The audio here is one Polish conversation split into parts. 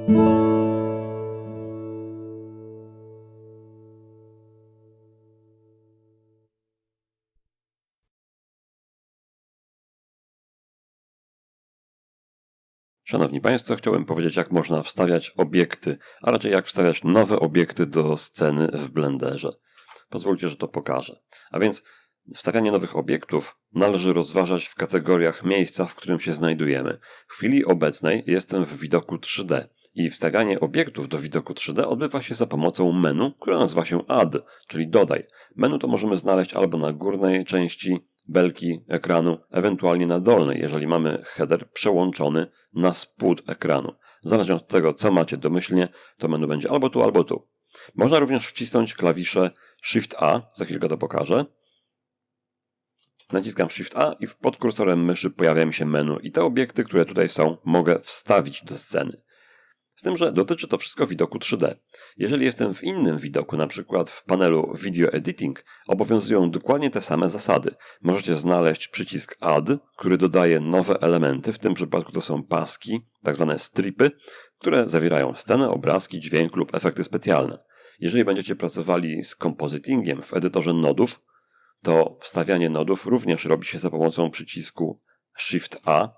Szanowni Państwo, chciałbym powiedzieć, jak można wstawiać obiekty, a raczej jak wstawiać nowe obiekty do sceny w Blenderze. Pozwólcie, że to pokażę. A więc wstawianie nowych obiektów należy rozważać w kategoriach miejsca, w którym się znajdujemy. W chwili obecnej jestem w widoku 3D i wstawianie obiektów do widoku 3D odbywa się za pomocą menu, które nazywa się Add, czyli dodaj. Menu to możemy znaleźć albo na górnej części belki ekranu, ewentualnie na dolnej, jeżeli mamy header przełączony na spód ekranu. Zależnie od tego, co macie domyślnie, to menu będzie albo tu, albo tu. Można również wcisnąć klawisze Shift-A, za chwilkę to pokażę. Naciskam Shift-A i pod kursorem myszy pojawia mi się menu i te obiekty, które tutaj są, mogę wstawić do sceny. Z tym, że dotyczy to wszystko widoku 3D. Jeżeli jestem w innym widoku, na przykład w panelu Video Editing, obowiązują dokładnie te same zasady. Możecie znaleźć przycisk Add, który dodaje nowe elementy, w tym przypadku to są paski, tak zwane stripy, które zawierają scenę, obrazki, dźwięk lub efekty specjalne. Jeżeli będziecie pracowali z compositingiem w edytorze nodów, to wstawianie nodów również robi się za pomocą przycisku Shift-A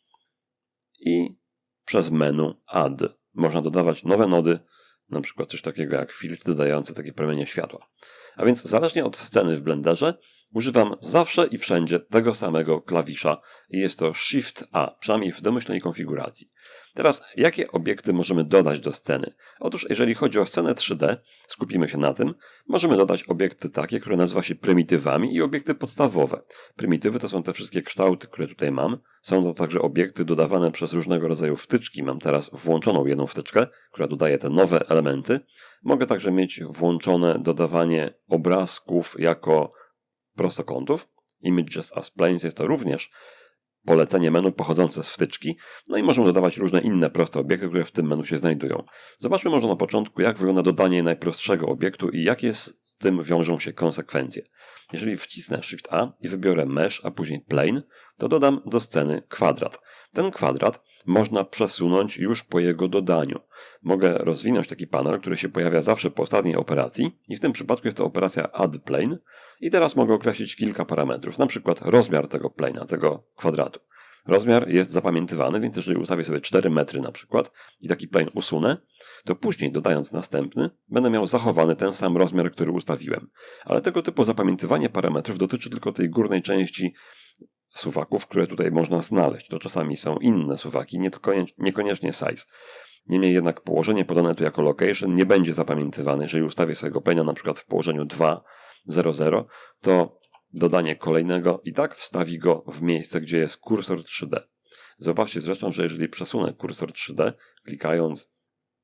i przez menu Add. Można dodawać nowe nody, na przykład coś takiego jak filtr dodający takie promienie światła. A więc zależnie od sceny w Blenderze używam zawsze i wszędzie tego samego klawisza i jest to Shift-A, przynajmniej w domyślnej konfiguracji. Teraz, jakie obiekty możemy dodać do sceny? Otóż, jeżeli chodzi o scenę 3D, skupimy się na tym, możemy dodać obiekty takie, które nazywa się prymitywami i obiekty podstawowe. Prymitywy to są te wszystkie kształty, które tutaj mam. Są to także obiekty dodawane przez różnego rodzaju wtyczki. Mam teraz włączoną jedną wtyczkę, która dodaje te nowe elementy. Mogę także mieć włączone dodawanie obrazków jako prostokątów. Images as planes jest to również polecenie menu pochodzące z wtyczki, no i możemy dodawać różne inne proste obiekty, które w tym menu się znajdują. Zobaczmy może na początku, jak wygląda dodanie najprostszego obiektu i jakie z tym wiążą się konsekwencje. Jeżeli wcisnę Shift-A i wybiorę Mesh, a później Plane, to dodam do sceny kwadrat. Ten kwadrat można przesunąć już po jego dodaniu. Mogę rozwinąć taki panel, który się pojawia zawsze po ostatniej operacji i w tym przypadku jest to operacja Add Plane i teraz mogę określić kilka parametrów, na przykład rozmiar tego plane'a, tego kwadratu. Rozmiar jest zapamiętywany, więc jeżeli ustawię sobie 4 metry na przykład i taki plane usunę, to później dodając następny będę miał zachowany ten sam rozmiar, który ustawiłem. Ale tego typu zapamiętywanie parametrów dotyczy tylko tej górnej części suwaków, które tutaj można znaleźć. To czasami są inne suwaki, niekoniecznie size. Niemniej jednak położenie podane tu jako location nie będzie zapamiętywane. Jeżeli ustawię swojego plane'a na przykład w położeniu 2,00, to dodanie kolejnego i tak wstawi go w miejsce, gdzie jest kursor 3D. Zauważcie zresztą, że jeżeli przesunę kursor 3D, klikając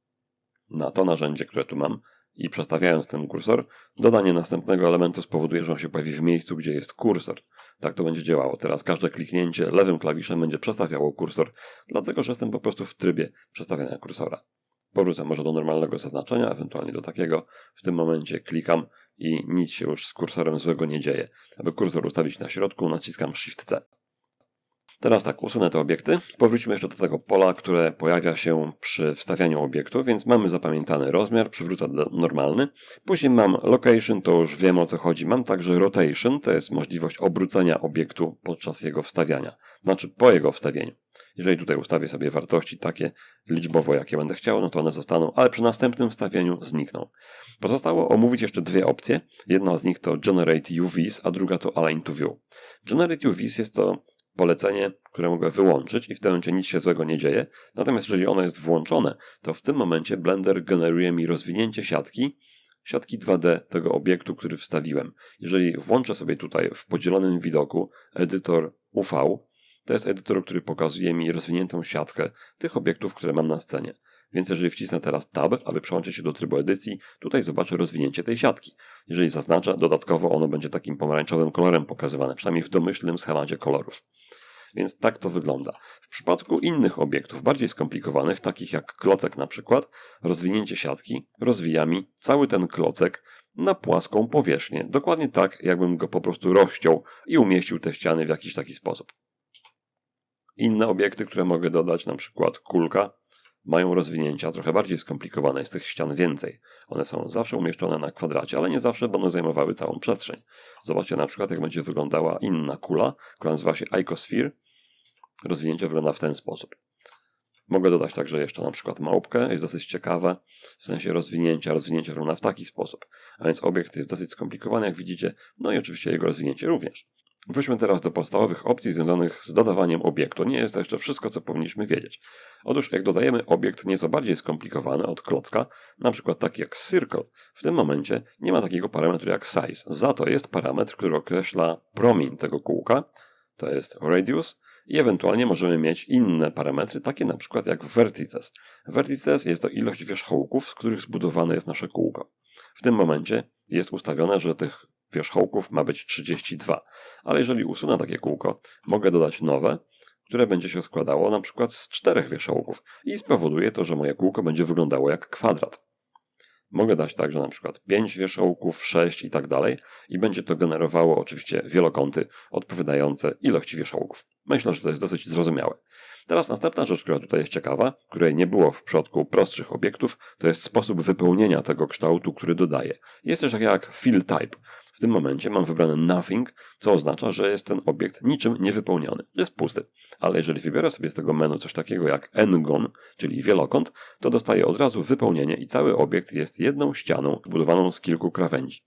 na to narzędzie, które tu mam i przestawiając ten kursor, dodanie następnego elementu spowoduje, że on się pojawi w miejscu, gdzie jest kursor. Tak to będzie działało. Teraz każde kliknięcie lewym klawiszem będzie przestawiało kursor, dlatego że jestem po prostu w trybie przestawiania kursora. Powrócę może do normalnego zaznaczenia, ewentualnie do takiego. W tym momencie klikam i nic się już z kursorem złego nie dzieje. Aby kursor ustawić na środku, naciskam Shift-C. Teraz tak, usunę te obiekty. Powróćmy jeszcze do tego pola, które pojawia się przy wstawianiu obiektu, więc mamy zapamiętany rozmiar, przywrócę normalny. Później mam location, to już wiem o co chodzi. Mam także rotation, to jest możliwość obrócenia obiektu podczas jego wstawiania. Znaczy po jego wstawieniu. Jeżeli tutaj ustawię sobie wartości takie liczbowo, jakie będę chciał, no to one zostaną, ale przy następnym wstawieniu znikną. Pozostało omówić jeszcze dwie opcje. Jedna z nich to Generate UVs, a druga to Align to View. Generate UVs jest to polecenie, które mogę wyłączyć i w tym momencie nic się złego nie dzieje. Natomiast jeżeli ono jest włączone, to w tym momencie Blender generuje mi rozwinięcie siatki 2D tego obiektu, który wstawiłem. Jeżeli włączę sobie tutaj w podzielonym widoku edytor UV, to jest edytor, który pokazuje mi rozwiniętą siatkę tych obiektów, które mam na scenie. Więc jeżeli wcisnę teraz Tab, aby przełączyć się do trybu edycji, tutaj zobaczę rozwinięcie tej siatki. Jeżeli zaznaczę, dodatkowo ono będzie takim pomarańczowym kolorem pokazywane, przynajmniej w domyślnym schemacie kolorów. Więc tak to wygląda. W przypadku innych obiektów, bardziej skomplikowanych, takich jak klocek na przykład, rozwinięcie siatki rozwija mi cały ten klocek na płaską powierzchnię. Dokładnie tak, jakbym go po prostu rozciął i umieścił te ściany w jakiś taki sposób. Inne obiekty, które mogę dodać, na przykład kulka, mają rozwinięcia trochę bardziej skomplikowane, jest tych ścian więcej. One są zawsze umieszczone na kwadracie, ale nie zawsze będą zajmowały całą przestrzeń. Zobaczcie na przykład, jak będzie wyglądała inna kula, która nazywa się icosphere. Rozwinięcie wygląda w ten sposób. Mogę dodać także jeszcze na przykład małpkę, jest dosyć ciekawe, w sensie rozwinięcia wygląda w taki sposób. A więc obiekt jest dosyć skomplikowany, jak widzicie, no i oczywiście jego rozwinięcie również. Wróćmy teraz do podstawowych opcji związanych z dodawaniem obiektu. Nie jest to jeszcze wszystko, co powinniśmy wiedzieć. Otóż jak dodajemy obiekt nieco bardziej skomplikowany od klocka, na przykład taki jak circle, w tym momencie nie ma takiego parametru jak size. Za to jest parametr, który określa promień tego kółka, to jest radius, i ewentualnie możemy mieć inne parametry, takie na przykład jak vertices. Vertices jest to ilość wierzchołków, z których zbudowane jest nasze kółko. W tym momencie jest ustawione, że tych wierzchołków ma być 32, ale jeżeli usunę takie kółko, mogę dodać nowe, które będzie się składało na przykład z 4 wierzchołków i spowoduje to, że moje kółko będzie wyglądało jak kwadrat. Mogę dać także na przykład 5 wierzchołków, 6 i tak dalej i będzie to generowało oczywiście wielokąty odpowiadające ilości wierzchołków. Myślę, że to jest dosyć zrozumiałe. Teraz następna rzecz, która tutaj jest ciekawa, której nie było w przypadku prostszych obiektów, to jest sposób wypełnienia tego kształtu, który dodaję. Jest też tak jak fill type. W tym momencie mam wybrane nothing, co oznacza, że jest ten obiekt niczym niewypełniony. Jest pusty. Ale jeżeli wybiorę sobie z tego menu coś takiego jak n-gon, czyli wielokąt, to dostaję od razu wypełnienie i cały obiekt jest jedną ścianą zbudowaną z kilku krawędzi.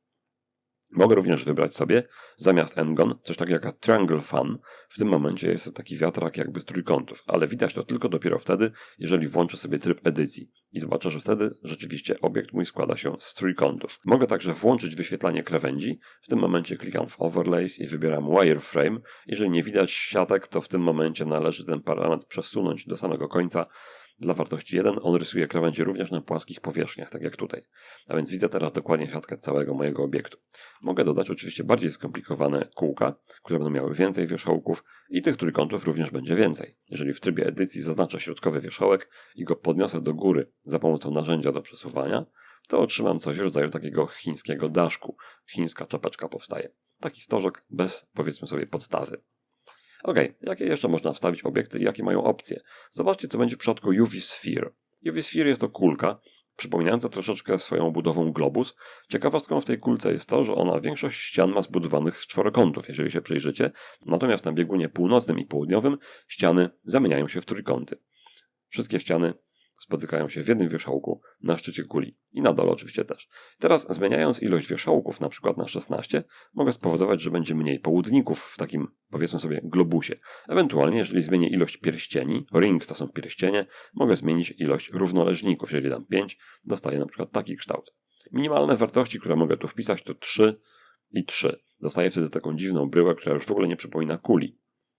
Mogę również wybrać sobie zamiast n-gon coś takiego jak triangle fan. W tym momencie jest to taki wiatrak jakby z trójkątów, ale widać to tylko dopiero wtedy, jeżeli włączę sobie tryb edycji i zobaczę, że wtedy rzeczywiście obiekt mój składa się z trójkątów. Mogę także włączyć wyświetlanie krawędzi. W tym momencie klikam w overlays i wybieram wireframe. Jeżeli nie widać siatek, to w tym momencie należy ten parametr przesunąć do samego końca. Dla wartości 1 on rysuje krawędzie również na płaskich powierzchniach, tak jak tutaj. A więc widzę teraz dokładnie siatkę całego mojego obiektu. Mogę dodać oczywiście bardziej skomplikowane kółka, które będą miały więcej wierzchołków i tych trójkątów również będzie więcej. Jeżeli w trybie edycji zaznaczę środkowy wierzchołek i go podniosę do góry za pomocą narzędzia do przesuwania, to otrzymam coś w rodzaju takiego chińskiego daszku. Chińska czapeczka powstaje. Taki stożek bez, powiedzmy sobie, podstawy. Ok, jakie jeszcze można wstawić obiekty i jakie mają opcje? Zobaczcie, co będzie w przypadku UV Sphere. UV Sphere jest to kulka, przypominająca troszeczkę swoją budową globus. Ciekawostką w tej kulce jest to, że ona większość ścian ma zbudowanych z czworokątów, jeżeli się przyjrzycie, natomiast na biegunie północnym i południowym ściany zamieniają się w trójkąty. Wszystkie ściany spotykają się w jednym wierzchołku na szczycie kuli i na dole oczywiście też. Teraz zmieniając ilość wierzchołków na przykład na 16 mogę spowodować, że będzie mniej południków w takim, powiedzmy sobie, globusie. Ewentualnie jeżeli zmienię ilość pierścieni, rings to są pierścienie, mogę zmienić ilość równoleżników. Jeżeli dam 5, dostaję na przykład taki kształt. Minimalne wartości, które mogę tu wpisać, to 3 i 3. Dostaję wtedy taką dziwną bryłę, która już w ogóle nie przypomina kuli.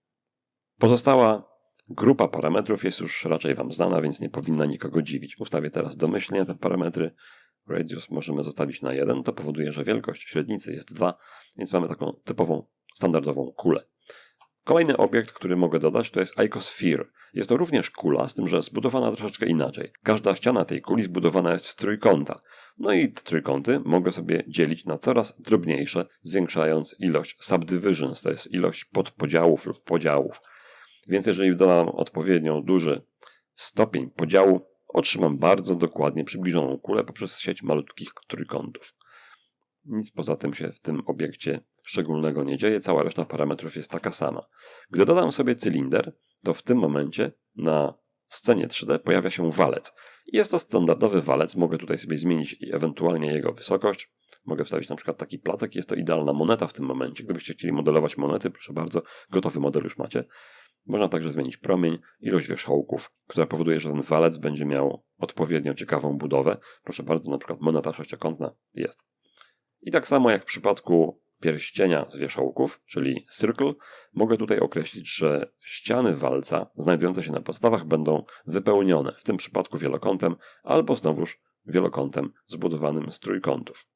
Pozostała grupa parametrów jest już raczej Wam znana, więc nie powinna nikogo dziwić. Ustawię teraz domyślnie te parametry. Radius możemy zostawić na 1. To powoduje, że wielkość średnicy jest 2, więc mamy taką typową, standardową kulę. Kolejny obiekt, który mogę dodać, to jest icosphere. Jest to również kula, z tym, że zbudowana troszeczkę inaczej. Każda ściana tej kuli zbudowana jest z trójkąta. No i te trójkąty mogę sobie dzielić na coraz drobniejsze, zwiększając ilość subdivisions, to jest ilość podpodziałów lub podziałów. Więc jeżeli dodam odpowiednio duży stopień podziału, otrzymam bardzo dokładnie przybliżoną kulę poprzez sieć malutkich trójkątów. Nic poza tym się w tym obiekcie szczególnego nie dzieje, cała reszta parametrów jest taka sama. Gdy dodam sobie cylinder, to w tym momencie na scenie 3D pojawia się walec. Jest to standardowy walec, mogę tutaj sobie zmienić ewentualnie jego wysokość. Mogę wstawić na przykład taki placek, jest to idealna moneta w tym momencie. Gdybyście chcieli modelować monety, proszę bardzo, gotowy model już macie. Można także zmienić promień, ilość wierzchołków, która powoduje, że ten walec będzie miał odpowiednio ciekawą budowę. Proszę bardzo, na przykład moneta sześciokątna jest. I tak samo jak w przypadku pierścienia z wierzchołków, czyli circle, mogę tutaj określić, że ściany walca znajdujące się na podstawach będą wypełnione, w tym przypadku wielokątem, albo znowuż wielokątem zbudowanym z trójkątów.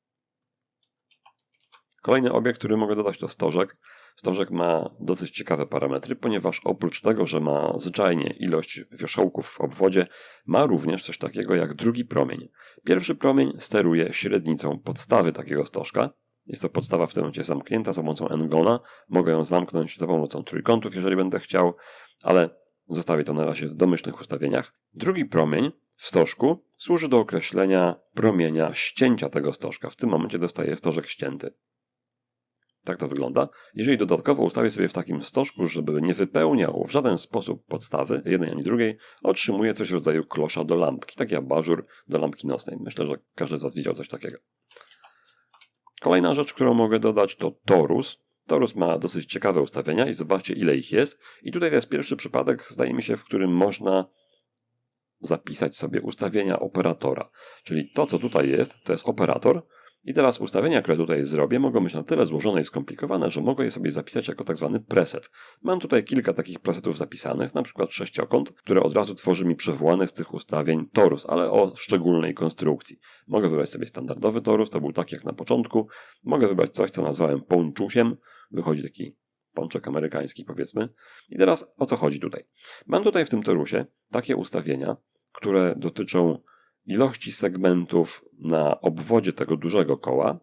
Kolejny obiekt, który mogę dodać, to stożek. Stożek ma dosyć ciekawe parametry, ponieważ oprócz tego, że ma zwyczajnie ilość wierzchołków w obwodzie, ma również coś takiego jak drugi promień. Pierwszy promień steruje średnicą podstawy takiego stożka. Jest to podstawa w tym momencie zamknięta za pomocą n-gona. Mogę ją zamknąć za pomocą trójkątów, jeżeli będę chciał, ale Zostawię to na razie w domyślnych ustawieniach. Drugi promień w stożku służy do określenia promienia ścięcia tego stożka. W tym momencie dostaję stożek ścięty. Tak to wygląda. Jeżeli dodatkowo ustawię sobie w takim stożku, żeby nie wypełniał w żaden sposób podstawy, jednej ani drugiej, otrzymuję coś w rodzaju klosza do lampki. Taki abażur do lampki nocnej. Myślę, że każdy z Was widział coś takiego. Kolejna rzecz, którą mogę dodać, to torus. Torus ma dosyć ciekawe ustawienia i zobaczcie, ile ich jest. I tutaj to jest pierwszy przypadek, zdaje mi się, w którym można zapisać sobie ustawienia operatora. Czyli to, co tutaj jest, to jest operator. I teraz ustawienia, które tutaj zrobię, mogą być na tyle złożone i skomplikowane, że mogę je sobie zapisać jako tak zwany preset. Mam tutaj kilka takich presetów zapisanych, na przykład sześciokąt, które od razu tworzy mi przywołany z tych ustawień torus, ale o szczególnej konstrukcji. Mogę wybrać sobie standardowy torus, to był taki jak na początku. Mogę wybrać coś, co nazwałem ponczusiem. Wychodzi taki pączek amerykański, powiedzmy. I teraz o co chodzi tutaj? Mam tutaj w tym torusie takie ustawienia, które dotyczą ilości segmentów na obwodzie tego dużego koła,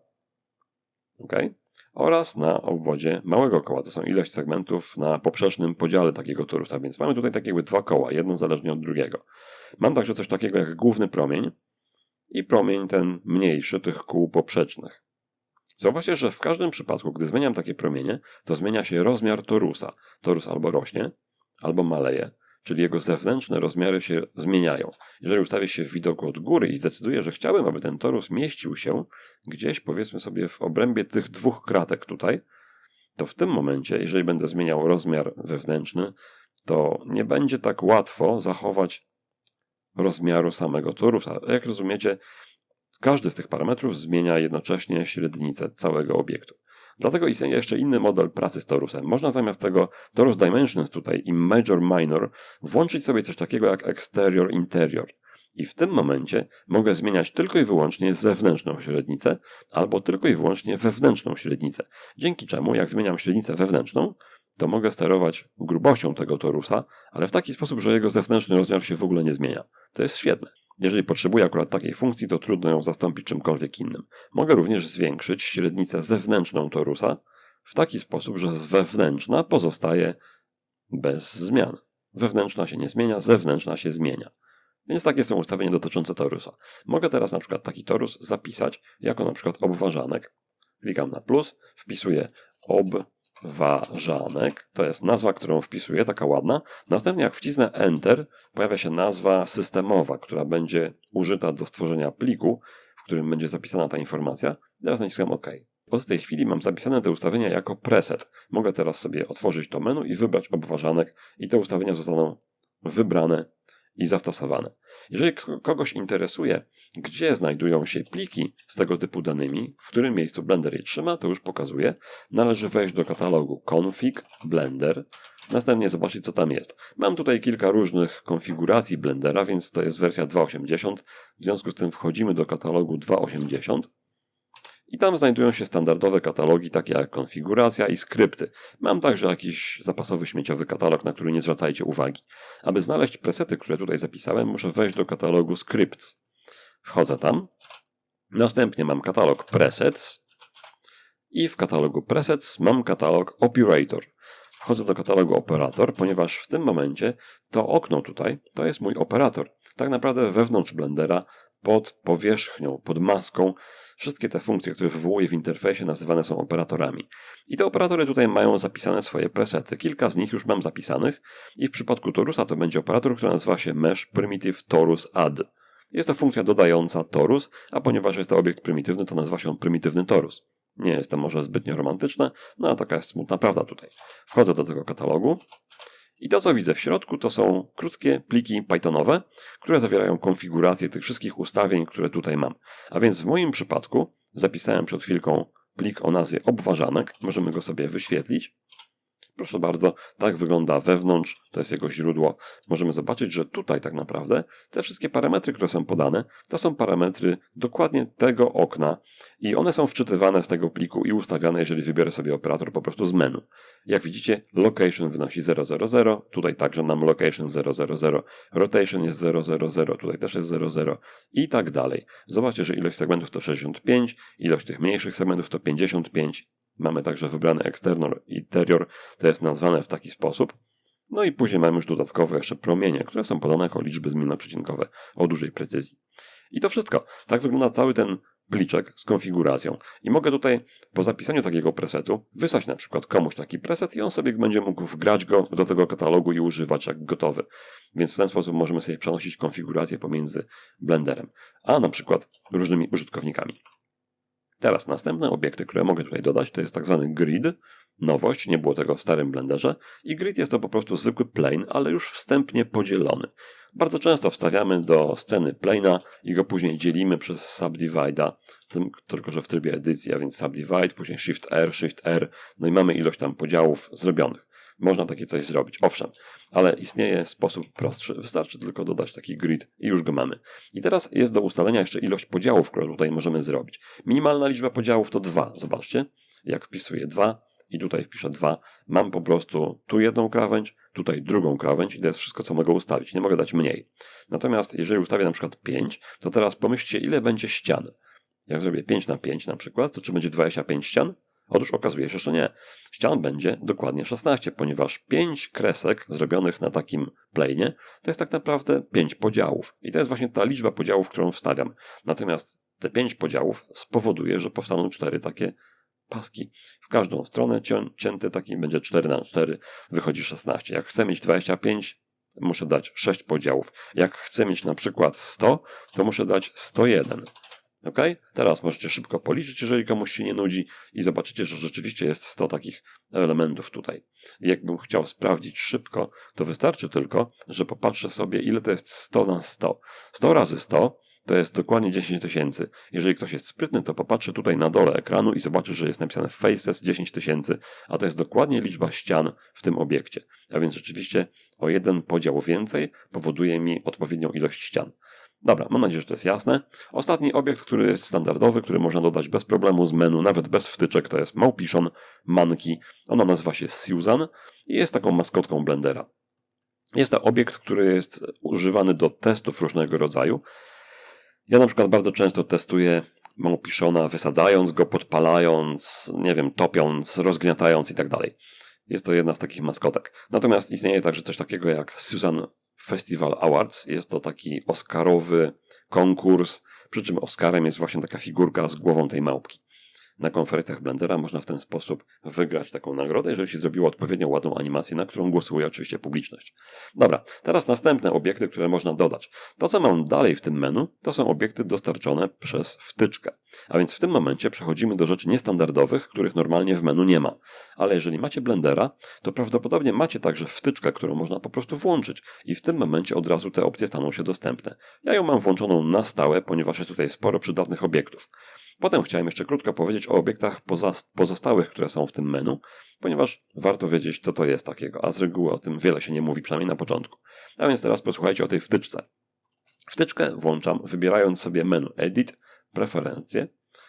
oraz na obwodzie małego koła. To są ilość segmentów na poprzecznym podziale takiego torusa, więc mamy tutaj tak jakby dwa koła, jedno zależnie od drugiego. Mam także coś takiego jak główny promień i promień ten mniejszy tych kół poprzecznych. Zauważcie, że w każdym przypadku, gdy zmieniam takie promienie, to zmienia się rozmiar torusa. Torus albo rośnie, albo maleje, czyli jego zewnętrzne rozmiary się zmieniają. Jeżeli ustawię się w widoku od góry i zdecyduję, że chciałbym, aby ten torus mieścił się gdzieś, powiedzmy sobie, w obrębie tych dwóch kratek tutaj, to w tym momencie, jeżeli będę zmieniał rozmiar wewnętrzny, to nie będzie tak łatwo zachować rozmiaru samego torusa. Jak rozumiecie, każdy z tych parametrów zmienia jednocześnie średnicę całego obiektu. Dlatego istnieje jeszcze inny model pracy z torusem. Można zamiast tego torus dimensions tutaj i major minor włączyć sobie coś takiego jak exterior interior. I w tym momencie mogę zmieniać tylko i wyłącznie zewnętrzną średnicę albo tylko i wyłącznie wewnętrzną średnicę. Dzięki czemu, jak zmieniam średnicę wewnętrzną, to mogę sterować grubością tego torusa, ale w taki sposób, że jego zewnętrzny rozmiar się w ogóle nie zmienia. To jest świetne. Jeżeli potrzebuję akurat takiej funkcji, to trudno ją zastąpić czymkolwiek innym. Mogę również zwiększyć średnicę zewnętrzną torusa w taki sposób, że wewnętrzna pozostaje bez zmian. Wewnętrzna się nie zmienia, zewnętrzna się zmienia. Więc takie są ustawienia dotyczące torusa. Mogę teraz na przykład taki torus zapisać jako na przykład obwarzanek. Klikam na plus, wpisuję obwarzanek. To jest nazwa, którą wpisuję, taka ładna. Następnie jak wcisnę Enter, pojawia się nazwa systemowa, która będzie użyta do stworzenia pliku, w którym będzie zapisana ta informacja. Teraz naciskam OK. Od tej chwili mam zapisane te ustawienia jako preset. Mogę teraz sobie otworzyć to menu i wybrać obwarzanek i te ustawienia zostaną wybrane i zastosowane. Jeżeli kogoś interesuje, gdzie znajdują się pliki z tego typu danymi, w którym miejscu Blender je trzyma, to już pokazuję. Należy wejść do katalogu Config Blender, następnie zobaczyć, co tam jest. Mam tutaj kilka różnych konfiguracji Blendera, więc to jest wersja 2.80. W związku z tym wchodzimy do katalogu 2.80. I tam znajdują się standardowe katalogi, takie jak konfiguracja i skrypty. Mam także jakiś zapasowy śmieciowy katalog, na który nie zwracajcie uwagi. Aby znaleźć presety, które tutaj zapisałem, muszę wejść do katalogu scripts. Wchodzę tam. Następnie mam katalog presets. I w katalogu presets mam katalog operator. Wchodzę do katalogu operator, ponieważ w tym momencie to okno tutaj to jest mój operator. Tak naprawdę wewnątrz Blendera, pod powierzchnią, pod maską, wszystkie te funkcje, które wywołuję w interfejsie, nazywane są operatorami. I te operatory tutaj mają zapisane swoje presety. Kilka z nich już mam zapisanych i w przypadku torusa to będzie operator, który nazywa się Mesh Primitive Torus Add. Jest to funkcja dodająca torus, a ponieważ jest to obiekt prymitywny, to nazywa się on prymitywny torus. Nie jest to może zbytnio romantyczne, no a taka jest smutna prawda tutaj. Wchodzę do tego katalogu. I to, co widzę w środku, to są krótkie pliki Pythonowe, które zawierają konfigurację tych wszystkich ustawień, które tutaj mam. A więc w moim przypadku zapisałem przed chwilką plik o nazwie obwarzanek. Możemy go sobie wyświetlić. Proszę bardzo, tak wygląda wewnątrz, to jest jego źródło. Możemy zobaczyć, że tutaj tak naprawdę te wszystkie parametry, które są podane, to są parametry dokładnie tego okna i one są wczytywane z tego pliku i ustawiane, jeżeli wybiorę sobie operator po prostu z menu. Jak widzicie, location wynosi 000, tutaj także mam location 000, rotation jest 000, tutaj też jest 00 i tak dalej. Zobaczcie, że ilość segmentów to 65, ilość tych mniejszych segmentów to 55. Mamy także wybrany external interior, to jest nazwane w taki sposób. No i później mamy już dodatkowe jeszcze promienie, które są podane jako liczby zmiennoprzecinkowe o dużej precyzji. I to wszystko. Tak wygląda cały ten pliczek z konfiguracją. I mogę tutaj po zapisaniu takiego presetu wysłać na przykład komuś taki preset i on sobie będzie mógł wgrać go do tego katalogu i używać jak gotowy. Więc w ten sposób możemy sobie przenosić konfigurację pomiędzy Blenderem, a na przykład różnymi użytkownikami. Teraz następne obiekty, które mogę tutaj dodać, to jest tak zwany grid. Nowość, nie było tego w starym Blenderze. I grid jest to po prostu zwykły plane, ale już wstępnie podzielony. Bardzo często wstawiamy do sceny plane'a i go później dzielimy przez subdivide'a, tylko że w trybie edycji, a więc subdivide, później shift R, no i mamy ilość tam podziałów zrobionych. Można takie coś zrobić, owszem, ale istnieje sposób prostszy. Wystarczy tylko dodać taki grid i już go mamy. I teraz jest do ustalenia jeszcze ilość podziałów, które tutaj możemy zrobić. Minimalna liczba podziałów to 2. Zobaczcie, jak wpisuję 2 i tutaj wpiszę 2. Mam po prostu tu jedną krawędź, tutaj drugą krawędź i to jest wszystko, co mogę ustawić. Nie mogę dać mniej. Natomiast jeżeli ustawię na przykład 5, to teraz pomyślcie, ile będzie ścian. Jak zrobię 5 na 5 na przykład, to czy będzie 25 ścian? Otóż okazuje się, że nie. Ścian będzie dokładnie 16, ponieważ 5 kresek zrobionych na takim plane'ie to jest tak naprawdę 5 podziałów. I to jest właśnie ta liczba podziałów, którą wstawiam. Natomiast te 5 podziałów spowoduje, że powstaną 4 takie paski. W każdą stronę cięty taki będzie 4 na 4, wychodzi 16. Jak chcę mieć 25, muszę dać 6 podziałów. Jak chcę mieć na przykład 100, to muszę dać 101. Ok? Teraz możecie szybko policzyć, jeżeli komuś się nie nudzi i zobaczycie, że rzeczywiście jest 100 takich elementów tutaj. I jakbym chciał sprawdzić szybko, to wystarczy tylko, że popatrzę sobie, ile to jest 100 na 100. 100 razy 100 to jest dokładnie 10 000. Jeżeli ktoś jest sprytny, to popatrzy tutaj na dole ekranu i zobaczy, że jest napisane faces 10 000, a to jest dokładnie liczba ścian w tym obiekcie. A więc rzeczywiście o jeden podział więcej powoduje mi odpowiednią ilość ścian. Dobra, mam nadzieję, że to jest jasne. Ostatni obiekt, który jest standardowy, który można dodać bez problemu z menu, nawet bez wtyczek, to jest Małpiszon Monkey. Ona nazywa się Susan i jest taką maskotką Blendera. Jest to obiekt, który jest używany do testów różnego rodzaju. Ja na przykład bardzo często testuję Małpiszona, wysadzając go, podpalając, nie wiem, topiąc, rozgniatając i tak dalej. Jest to jedna z takich maskotek. Natomiast istnieje także coś takiego jak Susan Festival Awards. Jest to taki oscarowy konkurs, przy czym Oscarem jest właśnie taka figurka z głową tej małpki. Na konferencjach Blendera można w ten sposób wygrać taką nagrodę, jeżeli się zrobiło odpowiednio ładną animację, na którą głosuje oczywiście publiczność. Dobra, teraz następne obiekty, które można dodać. To, co mam dalej w tym menu, to są obiekty dostarczone przez wtyczkę. A więc w tym momencie przechodzimy do rzeczy niestandardowych, których normalnie w menu nie ma. Ale jeżeli macie Blendera, to prawdopodobnie macie także wtyczkę, którą można po prostu włączyć i w tym momencie od razu te opcje staną się dostępne. Ja ją mam włączoną na stałe, ponieważ jest tutaj sporo przydatnych obiektów. Potem chciałem jeszcze krótko powiedzieć o obiektach pozostałych, które są w tym menu, ponieważ warto wiedzieć, co to jest takiego, a z reguły o tym wiele się nie mówi, przynajmniej na początku. A więc teraz posłuchajcie o tej wtyczce. Wtyczkę włączam, wybierając sobie menu Edit, Preferencje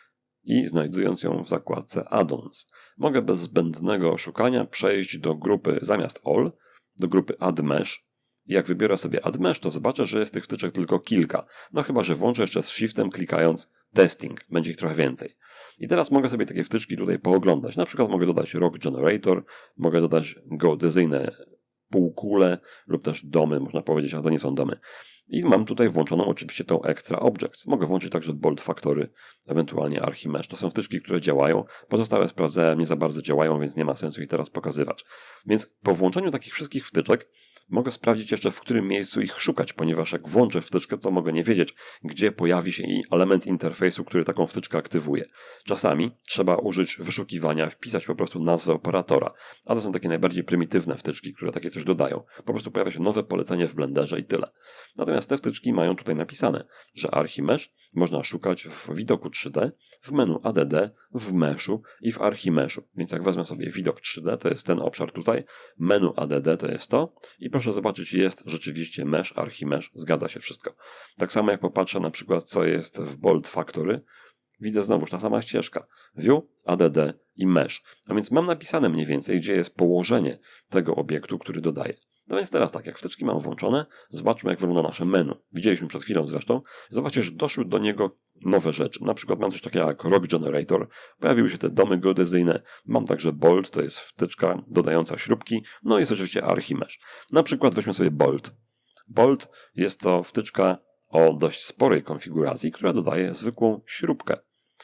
i znajdując ją w zakładce Add-ons. Mogę bez zbędnego szukania przejść do grupy zamiast All, do grupy Add Mesh. I jak wybiorę sobie Add Mesh, to zobaczę, że jest tych wtyczek tylko kilka. No chyba, że włączę jeszcze z Shiftem klikając Testing. Będzie ich trochę więcej. I teraz mogę sobie takie wtyczki tutaj pooglądać. Na przykład mogę dodać Rock Generator, mogę dodać geodezyjne półkule lub też domy, można powiedzieć, a to nie są domy. I mam tutaj włączoną oczywiście tą Extra Objects. Mogę włączyć także Bolt Factory, ewentualnie Archimesh. To są wtyczki, które działają. Pozostałe sprawdzałem, nie za bardzo działają, więc nie ma sensu ich teraz pokazywać. Więc po włączeniu takich wszystkich wtyczek mogę sprawdzić jeszcze, w którym miejscu ich szukać, ponieważ jak włączę wtyczkę, to mogę nie wiedzieć, gdzie pojawi się element interfejsu, który taką wtyczkę aktywuje. Czasami trzeba użyć wyszukiwania, wpisać po prostu nazwę operatora, a to są takie najbardziej prymitywne wtyczki, które takie coś dodają. Po prostu pojawia się nowe polecenie w Blenderze i tyle. Natomiast te wtyczki mają tutaj napisane, że Archimesh można szukać w widoku 3D, w menu ADD, w Meshu i w Archimeshu. Więc jak wezmę sobie widok 3D, to jest ten obszar tutaj, menu ADD to jest to i proszę zobaczyć, jest rzeczywiście Mesh, Archimesh, zgadza się wszystko. Tak samo jak popatrzę na przykład, co jest w Bolt Factory, widzę znowuż ta sama ścieżka. View, ADD i Mesh. A więc mam napisane mniej więcej, gdzie jest położenie tego obiektu, który dodaję. No więc teraz tak, jak wtyczki mam włączone, zobaczmy jak wygląda nasze menu. Widzieliśmy przed chwilą zresztą. Zobaczcie, że doszły do niego nowe rzeczy. Na przykład mam coś takiego jak Rock Generator. Pojawiły się te domy geodezyjne. Mam także Bolt, to jest wtyczka dodająca śrubki. No i jest oczywiście Archimesh. Na przykład weźmy sobie Bolt. Bolt jest to wtyczka o dość sporej konfiguracji, która dodaje zwykłą śrubkę.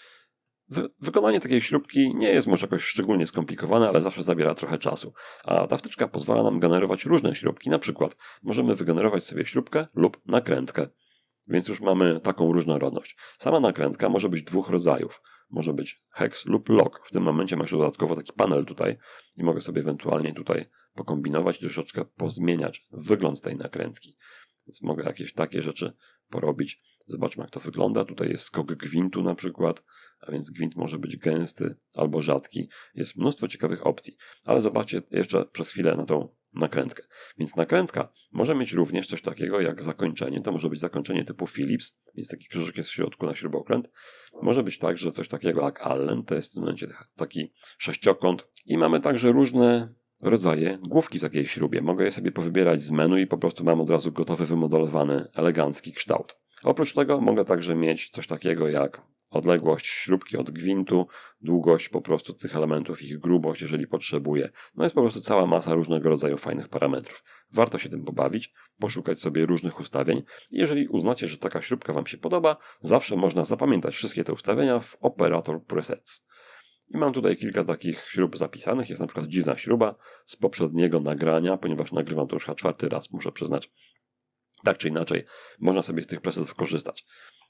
Wykonanie takiej śrubki nie jest może jakoś szczególnie skomplikowane, ale zawsze zabiera trochę czasu. A ta wtyczka pozwala nam generować różne śrubki. Na przykład możemy wygenerować sobie śrubkę lub nakrętkę. Więc już mamy taką różnorodność. Sama nakrętka może być dwóch rodzajów. Może być hex lub log. W tym momencie masz dodatkowo taki panel tutaj i mogę sobie ewentualnie tutaj pokombinować i troszeczkę pozmieniać wygląd tej nakrętki. Więc mogę jakieś takie rzeczy porobić. Zobaczmy jak to wygląda. Tutaj jest skok gwintu na przykład, a więc gwint może być gęsty albo rzadki. Jest mnóstwo ciekawych opcji. Ale zobaczcie jeszcze przez chwilę na tą nakrętkę. Więc nakrętka może mieć również coś takiego jak zakończenie. To może być zakończenie typu Phillips, więc taki krzyżyk jest w środku na śrubokręt. Może być także coś takiego jak Allen, to jest w tym momencie taki sześciokąt. I mamy także różne rodzaje główki w takiej śrubie. Mogę je sobie powybierać z menu i po prostu mam od razu gotowy, wymodelowany, elegancki kształt. Oprócz tego mogę także mieć coś takiego jak odległość śrubki od gwintu, długość po prostu tych elementów, ich grubość, jeżeli potrzebuję. No jest po prostu cała masa różnego rodzaju fajnych parametrów. Warto się tym pobawić, poszukać sobie różnych ustawień i jeżeli uznacie, że taka śrubka Wam się podoba, zawsze można zapamiętać wszystkie te ustawienia w Operator Presets. I mam tutaj kilka takich śrub zapisanych. Jest na przykład dziwna śruba z poprzedniego nagrania, ponieważ nagrywam to już chyba 4. raz, muszę przyznać. Tak czy inaczej, można sobie z tych presetów korzystać.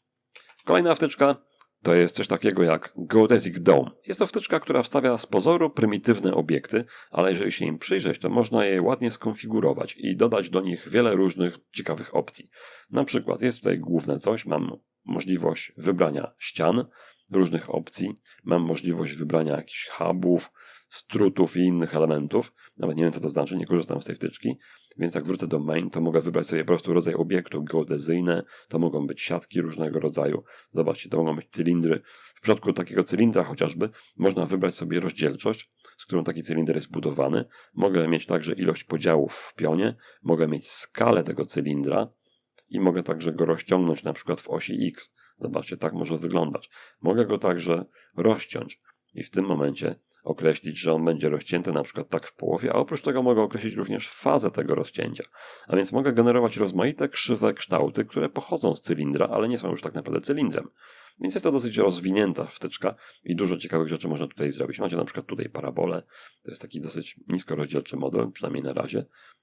Kolejna wtyczka to jest coś takiego jak Geodesic Dome. Jest to wtyczka, która wstawia z pozoru prymitywne obiekty, ale jeżeli się im przyjrzeć, to można je ładnie skonfigurować i dodać do nich wiele różnych ciekawych opcji. Na przykład jest tutaj główne coś, mam możliwość wybrania ścian, różnych opcji, mam możliwość wybrania jakichś hubów, strutów i innych elementów. Nawet nie wiem co to znaczy, nie korzystam z tej wtyczki, więc jak wrócę do main, to mogę wybrać sobie po prostu rodzaj obiektu geodezyjne, to mogą być siatki różnego rodzaju, zobaczcie, to mogą być cylindry. W przypadku takiego cylindra chociażby można wybrać sobie rozdzielczość, z którą taki cylinder jest budowany. Mogę mieć także ilość podziałów w pionie, mogę mieć skalę tego cylindra i mogę także go rozciągnąć na przykład w osi X. Zobaczcie, tak może wyglądać. Mogę go także rozciąć i w tym momencie określić, że on będzie rozcięty na przykład tak w połowie, a oprócz tego mogę określić również fazę tego rozcięcia. A więc mogę generować rozmaite krzywe kształty, które pochodzą z cylindra, ale nie są już tak naprawdę cylindrem. Więc jest to dosyć rozwinięta wtyczka i dużo ciekawych rzeczy można tutaj zrobić. Macie na przykład tutaj parabolę, to jest taki dosyć niskorozdzielczy model, przynajmniej na razie.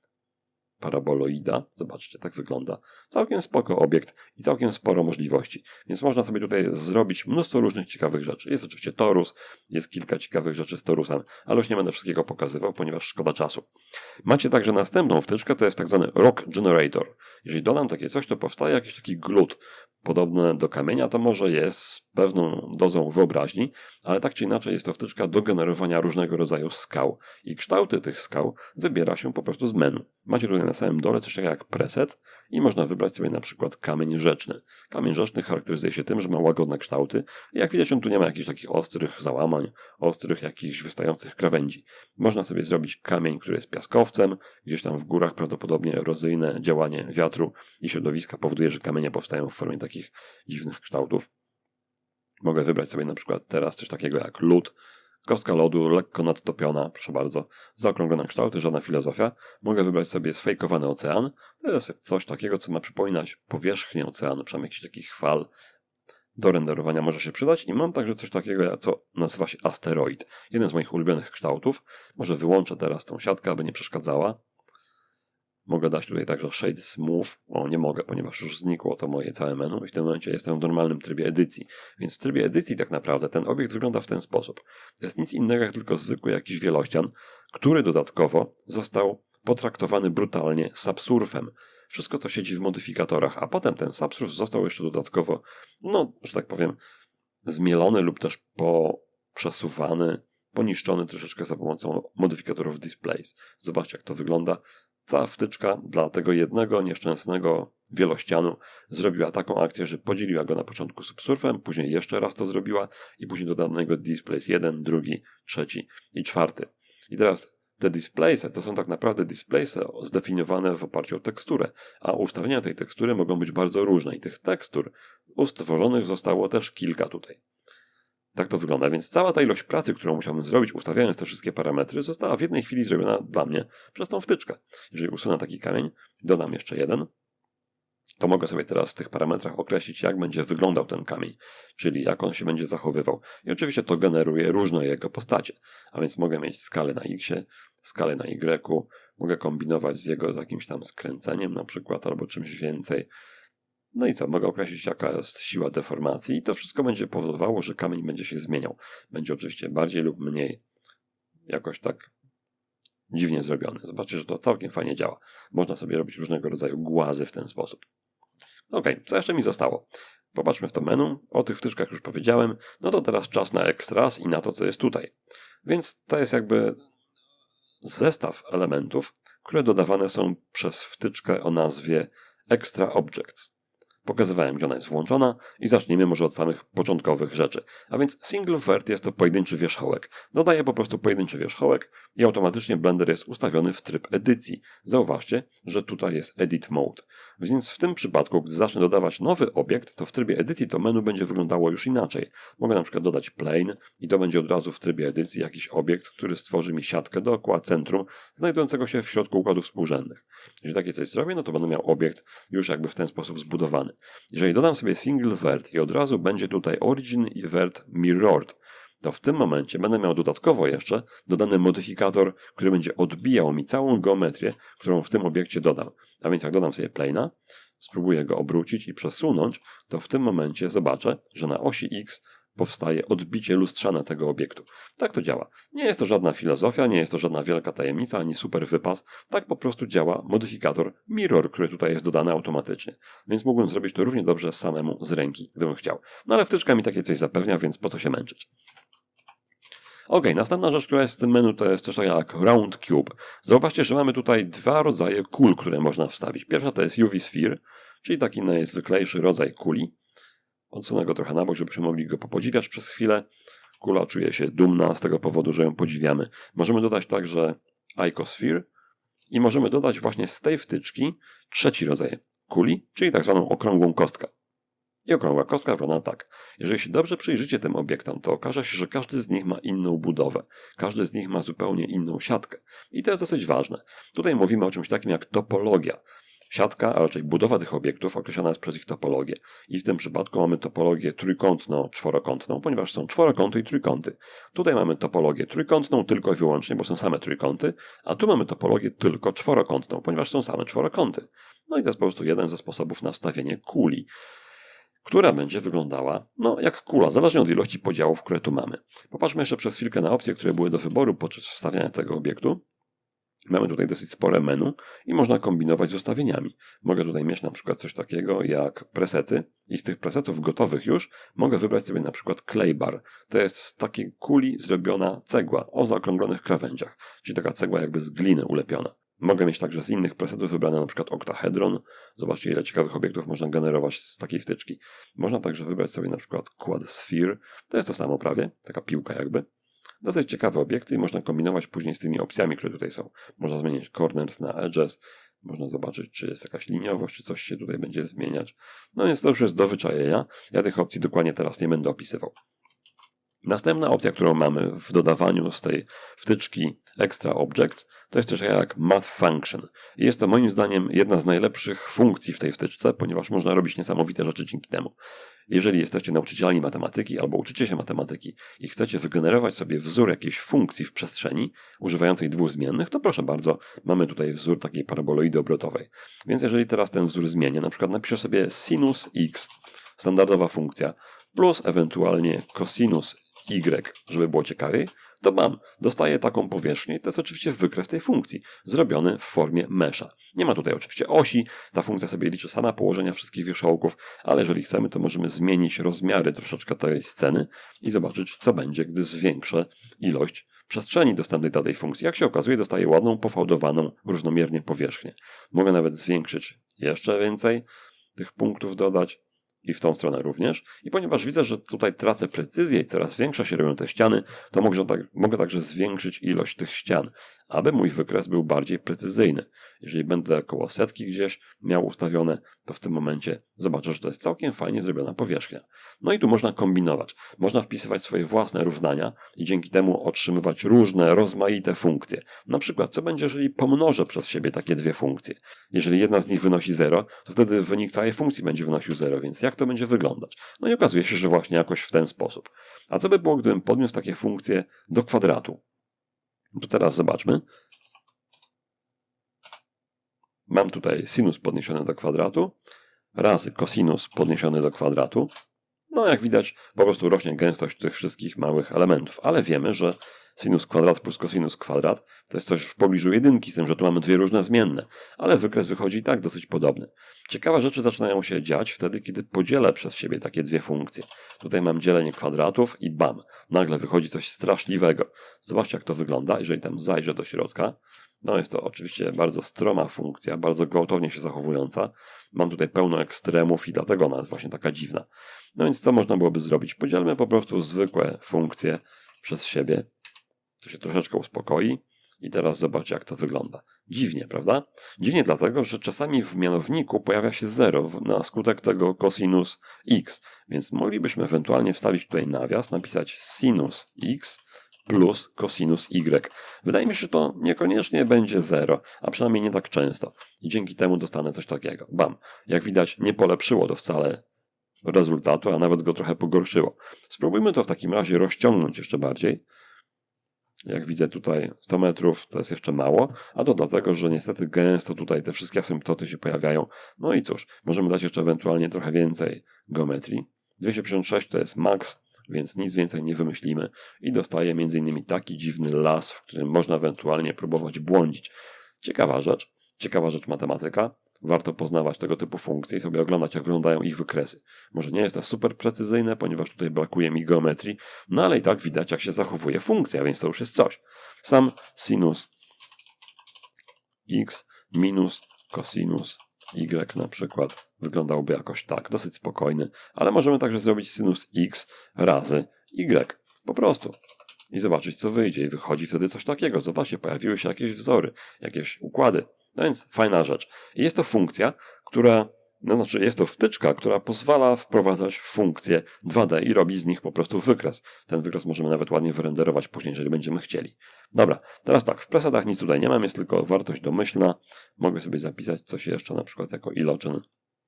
Paraboloida. Zobaczcie, tak wygląda. Całkiem spoko obiekt i całkiem sporo możliwości. Więc można sobie tutaj zrobić mnóstwo różnych ciekawych rzeczy. Jest oczywiście torus, jest kilka ciekawych rzeczy z torusem, ale już nie będę wszystkiego pokazywał, ponieważ szkoda czasu. Macie także następną wtyczkę, to jest tak zwany Rock Generator. Jeżeli dodam takie coś, to powstaje jakiś taki glut podobny do kamienia, to może jest z pewną dozą wyobraźni, ale tak czy inaczej jest to wtyczka do generowania różnego rodzaju skał i kształty tych skał wybiera się po prostu z menu. Macie tutaj na samym dole coś takiego jak preset i można wybrać sobie na przykład kamień rzeczny. Kamień rzeczny charakteryzuje się tym, że ma łagodne kształty i jak widać on tu nie ma jakichś takich ostrych załamań, ostrych jakichś wystających krawędzi. Można sobie zrobić kamień, który jest piaskowcem, gdzieś tam w górach prawdopodobnie erozyjne działanie wiatru i środowiska powoduje, że kamienie powstają w formie takich dziwnych kształtów. Mogę wybrać sobie na przykład teraz coś takiego jak lód, kostka lodu, lekko nadtopiona, proszę bardzo, zaokrąglone kształty, żadna filozofia. Mogę wybrać sobie sfejkowany ocean. To jest coś takiego, co ma przypominać powierzchnię oceanu, przynajmniej jakichś takich fal. Do renderowania może się przydać i mam także coś takiego, co nazywa się asteroid. Jeden z moich ulubionych kształtów. Może wyłączę teraz tą siatkę, aby nie przeszkadzała. Mogę dać tutaj także Shade Smooth. Nie mogę, ponieważ już znikło to moje całe menu i w tym momencie jestem w normalnym trybie edycji. Więc w trybie edycji tak naprawdę ten obiekt wygląda w ten sposób. To jest nic innego jak tylko zwykły jakiś wielościan, który dodatkowo został potraktowany brutalnie subsurfem. Wszystko to siedzi w modyfikatorach, a potem ten subsurf został jeszcze dodatkowo, że tak powiem, zmielony lub też przesuwany, poniszczony troszeczkę za pomocą modyfikatorów Displays. Zobaczcie jak to wygląda. Cała wtyczka dla tego jednego nieszczęsnego wielościanu zrobiła taką akcję, że podzieliła go na początku subsurfem, później jeszcze raz to zrobiła i później dodano do niego Displays 1, 2, 3 i 4. I teraz Te displace'e to są tak naprawdę displace'e zdefiniowane w oparciu o teksturę, a ustawienia tej tekstury mogą być bardzo różne i tych tekstur stworzonych zostało też kilka tutaj. Tak to wygląda, więc cała ta ilość pracy, którą musiałbym zrobić ustawiając te wszystkie parametry, została w jednej chwili zrobiona dla mnie przez tą wtyczkę. Jeżeli usunę taki kamień, dodam jeszcze jeden, to mogę sobie teraz w tych parametrach określić, jak będzie wyglądał ten kamień, czyli jak on się będzie zachowywał. I oczywiście to generuje różne jego postacie, a więc mogę mieć skalę na x, skalę na y, mogę kombinować z jakimś tam skręceniem na przykład, albo czymś więcej. No i co, mogę określić, jaka jest siła deformacji i to wszystko będzie powodowało, że kamień będzie się zmieniał. Będzie oczywiście bardziej lub mniej jakoś tak dziwnie zrobiony. Zobaczcie, że to całkiem fajnie działa. Można sobie robić różnego rodzaju głazy w ten sposób. Okej, co jeszcze mi zostało? Popatrzmy w to menu. O tych wtyczkach już powiedziałem. No to teraz czas na extras i na to, co jest tutaj. Więc to jest jakby zestaw elementów, które dodawane są przez wtyczkę o nazwie Extra Objects. Pokazywałem, gdzie ona jest włączona i zacznijmy może od samych początkowych rzeczy. A więc single vert jest to pojedynczy wierzchołek. Dodaję po prostu pojedynczy wierzchołek i automatycznie Blender jest ustawiony w tryb edycji. Zauważcie, że tutaj jest Edit Mode. Więc w tym przypadku, gdy zacznę dodawać nowy obiekt, to w trybie edycji to menu będzie wyglądało już inaczej. Mogę na przykład dodać plane i to będzie od razu w trybie edycji jakiś obiekt, który stworzy mi siatkę dookoła centrum, znajdującego się w środku układów współrzędnych. Jeżeli takie coś zrobię, no to będę miał obiekt już jakby w ten sposób zbudowany. Jeżeli dodam sobie single vert i od razu będzie tutaj origin i vert mirrored, to w tym momencie będę miał dodatkowo jeszcze dodany modyfikator, który będzie odbijał mi całą geometrię, którą w tym obiekcie dodam. A więc jak dodam sobie plane'a, spróbuję go obrócić i przesunąć, to w tym momencie zobaczę, że na osi X powstaje odbicie lustrzane tego obiektu. Tak to działa. Nie jest to żadna filozofia, nie jest to żadna wielka tajemnica, ani super wypas. Tak po prostu działa modyfikator mirror, który tutaj jest dodany automatycznie. Więc mógłbym zrobić to równie dobrze samemu z ręki, gdybym chciał. No ale wtyczka mi takie coś zapewnia, więc po co się męczyć. Ok, następna rzecz, która jest w tym menu, to jest coś takiego jak Round Cube. Zauważcie, że mamy tutaj dwa rodzaje kul, które można wstawić. Pierwsza to jest UV Sphere, czyli taki najzwyklejszy rodzaj kuli. Odsunę go trochę na bok, żebyśmy mogli go popodziwiać przez chwilę. Kula czuje się dumna z tego powodu, że ją podziwiamy. Możemy dodać także Icosphere i możemy dodać właśnie z tej wtyczki trzeci rodzaj kuli, czyli tak zwaną okrągłą kostkę. I okrągła kostka wygląda tak. Jeżeli się dobrze przyjrzycie tym obiektom, to okaże się, że każdy z nich ma inną budowę. Każdy z nich ma zupełnie inną siatkę. I to jest dosyć ważne. Tutaj mówimy o czymś takim jak topologia. Siatka, a raczej budowa tych obiektów określana jest przez ich topologię. I w tym przypadku mamy topologię trójkątno-czworokątną, ponieważ są czworokąty i trójkąty. Tutaj mamy topologię trójkątną tylko i wyłącznie, bo są same trójkąty, a tu mamy topologię tylko czworokątną, ponieważ są same czworokąty. No i to jest po prostu jeden ze sposobów na wstawienie kuli, która będzie wyglądała, no jak kula, zależnie od ilości podziałów, które tu mamy. Popatrzmy jeszcze przez chwilkę na opcje, które były do wyboru podczas wstawiania tego obiektu. Mamy tutaj dosyć spore menu i można kombinować z ustawieniami. Mogę tutaj mieć na przykład coś takiego jak presety i z tych presetów gotowych już mogę wybrać sobie na przykład clay bar. To jest z takiej kuli zrobiona cegła o zaokrąglonych krawędziach, czyli taka cegła jakby z gliny ulepiona. Mogę mieć także z innych presetów wybrane na przykład oktahedron. Zobaczcie, ile ciekawych obiektów można generować z takiej wtyczki. Można także wybrać sobie na przykład quad sphere. To jest to samo prawie, taka piłka jakby. Dosyć ciekawe obiekty i można kombinować później z tymi opcjami, które tutaj są. Można zmienić corners na edges, można zobaczyć, czy jest jakaś liniowość, czy coś się tutaj będzie zmieniać. No więc to już jest do wyczajenia. Ja tych opcji dokładnie teraz nie będę opisywał. Następna opcja, którą mamy w dodawaniu z tej wtyczki Extra Objects, to jest coś jak Math Function. I jest to moim zdaniem jedna z najlepszych funkcji w tej wtyczce, ponieważ można robić niesamowite rzeczy dzięki temu. Jeżeli jesteście nauczycielami matematyki albo uczycie się matematyki i chcecie wygenerować sobie wzór jakiejś funkcji w przestrzeni używającej dwóch zmiennych, to proszę bardzo, mamy tutaj wzór takiej paraboloidy obrotowej. Więc jeżeli teraz ten wzór zmienię, na przykład napiszę sobie sinus x, standardowa funkcja, plus ewentualnie cosinus y, żeby było ciekawiej, to dostaję taką powierzchnię i to jest oczywiście wykres tej funkcji, zrobiony w formie mesha. Nie ma tutaj oczywiście osi, ta funkcja sobie liczy sama położenia wszystkich wierzchołków, ale jeżeli chcemy, to możemy zmienić rozmiary troszeczkę tej sceny i zobaczyć, co będzie, gdy zwiększę ilość przestrzeni dostępnej dla tej funkcji. Jak się okazuje, dostaję ładną, pofałdowaną, równomiernie powierzchnię. Mogę nawet zwiększyć jeszcze więcej tych punktów dodać. I w tą stronę również. I ponieważ widzę, że tutaj tracę precyzję i coraz większe się robią te ściany, to mogę także zwiększyć ilość tych ścian. aby mój wykres był bardziej precyzyjny. Jeżeli będę około setki gdzieś miał ustawione, to w tym momencie zobaczę, że to jest całkiem fajnie zrobiona powierzchnia. No i tu można kombinować. Można wpisywać swoje własne równania i dzięki temu otrzymywać różne, rozmaite funkcje. Na przykład, co będzie, jeżeli pomnożę przez siebie takie dwie funkcje? Jeżeli jedna z nich wynosi 0, to wtedy wynik całej funkcji będzie wynosił 0, więc jak to będzie wyglądać? No i okazuje się, że właśnie jakoś w ten sposób. A co by było, gdybym podniósł takie funkcje do kwadratu? To teraz zobaczmy. Mam tutaj sinus podniesiony do kwadratu razy kosinus podniesiony do kwadratu. No jak widać, po prostu rośnie gęstość tych wszystkich małych elementów, ale wiemy, że sinus kwadrat plus kosinus kwadrat to jest coś w pobliżu jedynki, z tym, że tu mamy dwie różne zmienne, ale wykres wychodzi i tak dosyć podobny. Ciekawe rzeczy zaczynają się dziać wtedy, kiedy podzielę przez siebie takie dwie funkcje. Tutaj mam dzielenie kwadratów i bam, nagle wychodzi coś straszliwego. Zobaczcie, jak to wygląda, jeżeli tam zajrzę do środka. No jest to oczywiście bardzo stroma funkcja, bardzo gwałtownie się zachowująca. Mam tutaj pełno ekstremów i dlatego ona jest właśnie taka dziwna. No więc co można byłoby zrobić? Podzielmy po prostu zwykłe funkcje przez siebie. To się troszeczkę uspokoi. I teraz zobaczcie, jak to wygląda. Dziwnie, prawda? Dziwnie dlatego, że czasami w mianowniku pojawia się 0 na skutek tego cosinus x. Więc moglibyśmy ewentualnie wstawić tutaj nawias, napisać sinus x plus cosinus y. Wydaje mi się, że to niekoniecznie będzie 0, a przynajmniej nie tak często. I dzięki temu dostanę coś takiego. Bam! Jak widać, nie polepszyło to wcale rezultatu, a nawet go trochę pogorszyło. Spróbujmy to w takim razie rozciągnąć jeszcze bardziej. Jak widzę tutaj 100 metrów to jest jeszcze mało, a to dlatego, że niestety gęsto tutaj te wszystkie asymptoty się pojawiają. No i cóż, możemy dać jeszcze ewentualnie trochę więcej geometrii. 256 to jest max, więc nic więcej nie wymyślimy i dostaję m.in. taki dziwny las, w którym można ewentualnie próbować błądzić. Ciekawa rzecz matematyka. Warto poznawać tego typu funkcje i sobie oglądać, jak wyglądają ich wykresy. Może nie jest to super precyzyjne, ponieważ tutaj brakuje mi geometrii, no ale i tak widać, jak się zachowuje funkcja, więc to już jest coś. Sam sinus x minus cosinus y na przykład wyglądałby jakoś tak, dosyć spokojny, ale możemy także zrobić sinus x razy y, po prostu. I zobaczyć, co wyjdzie. I wychodzi wtedy coś takiego. Zobaczcie, pojawiły się jakieś wzory, jakieś układy. No więc fajna rzecz. I jest to funkcja, jest to wtyczka, która pozwala wprowadzać funkcje 2D i robi z nich po prostu wykres. Ten wykres możemy nawet ładnie wyrenderować później, jeżeli będziemy chcieli. Dobra, teraz tak, w presetach nic tutaj nie mam, jest tylko wartość domyślna. Mogę sobie zapisać coś jeszcze, na przykład jako iloczyn.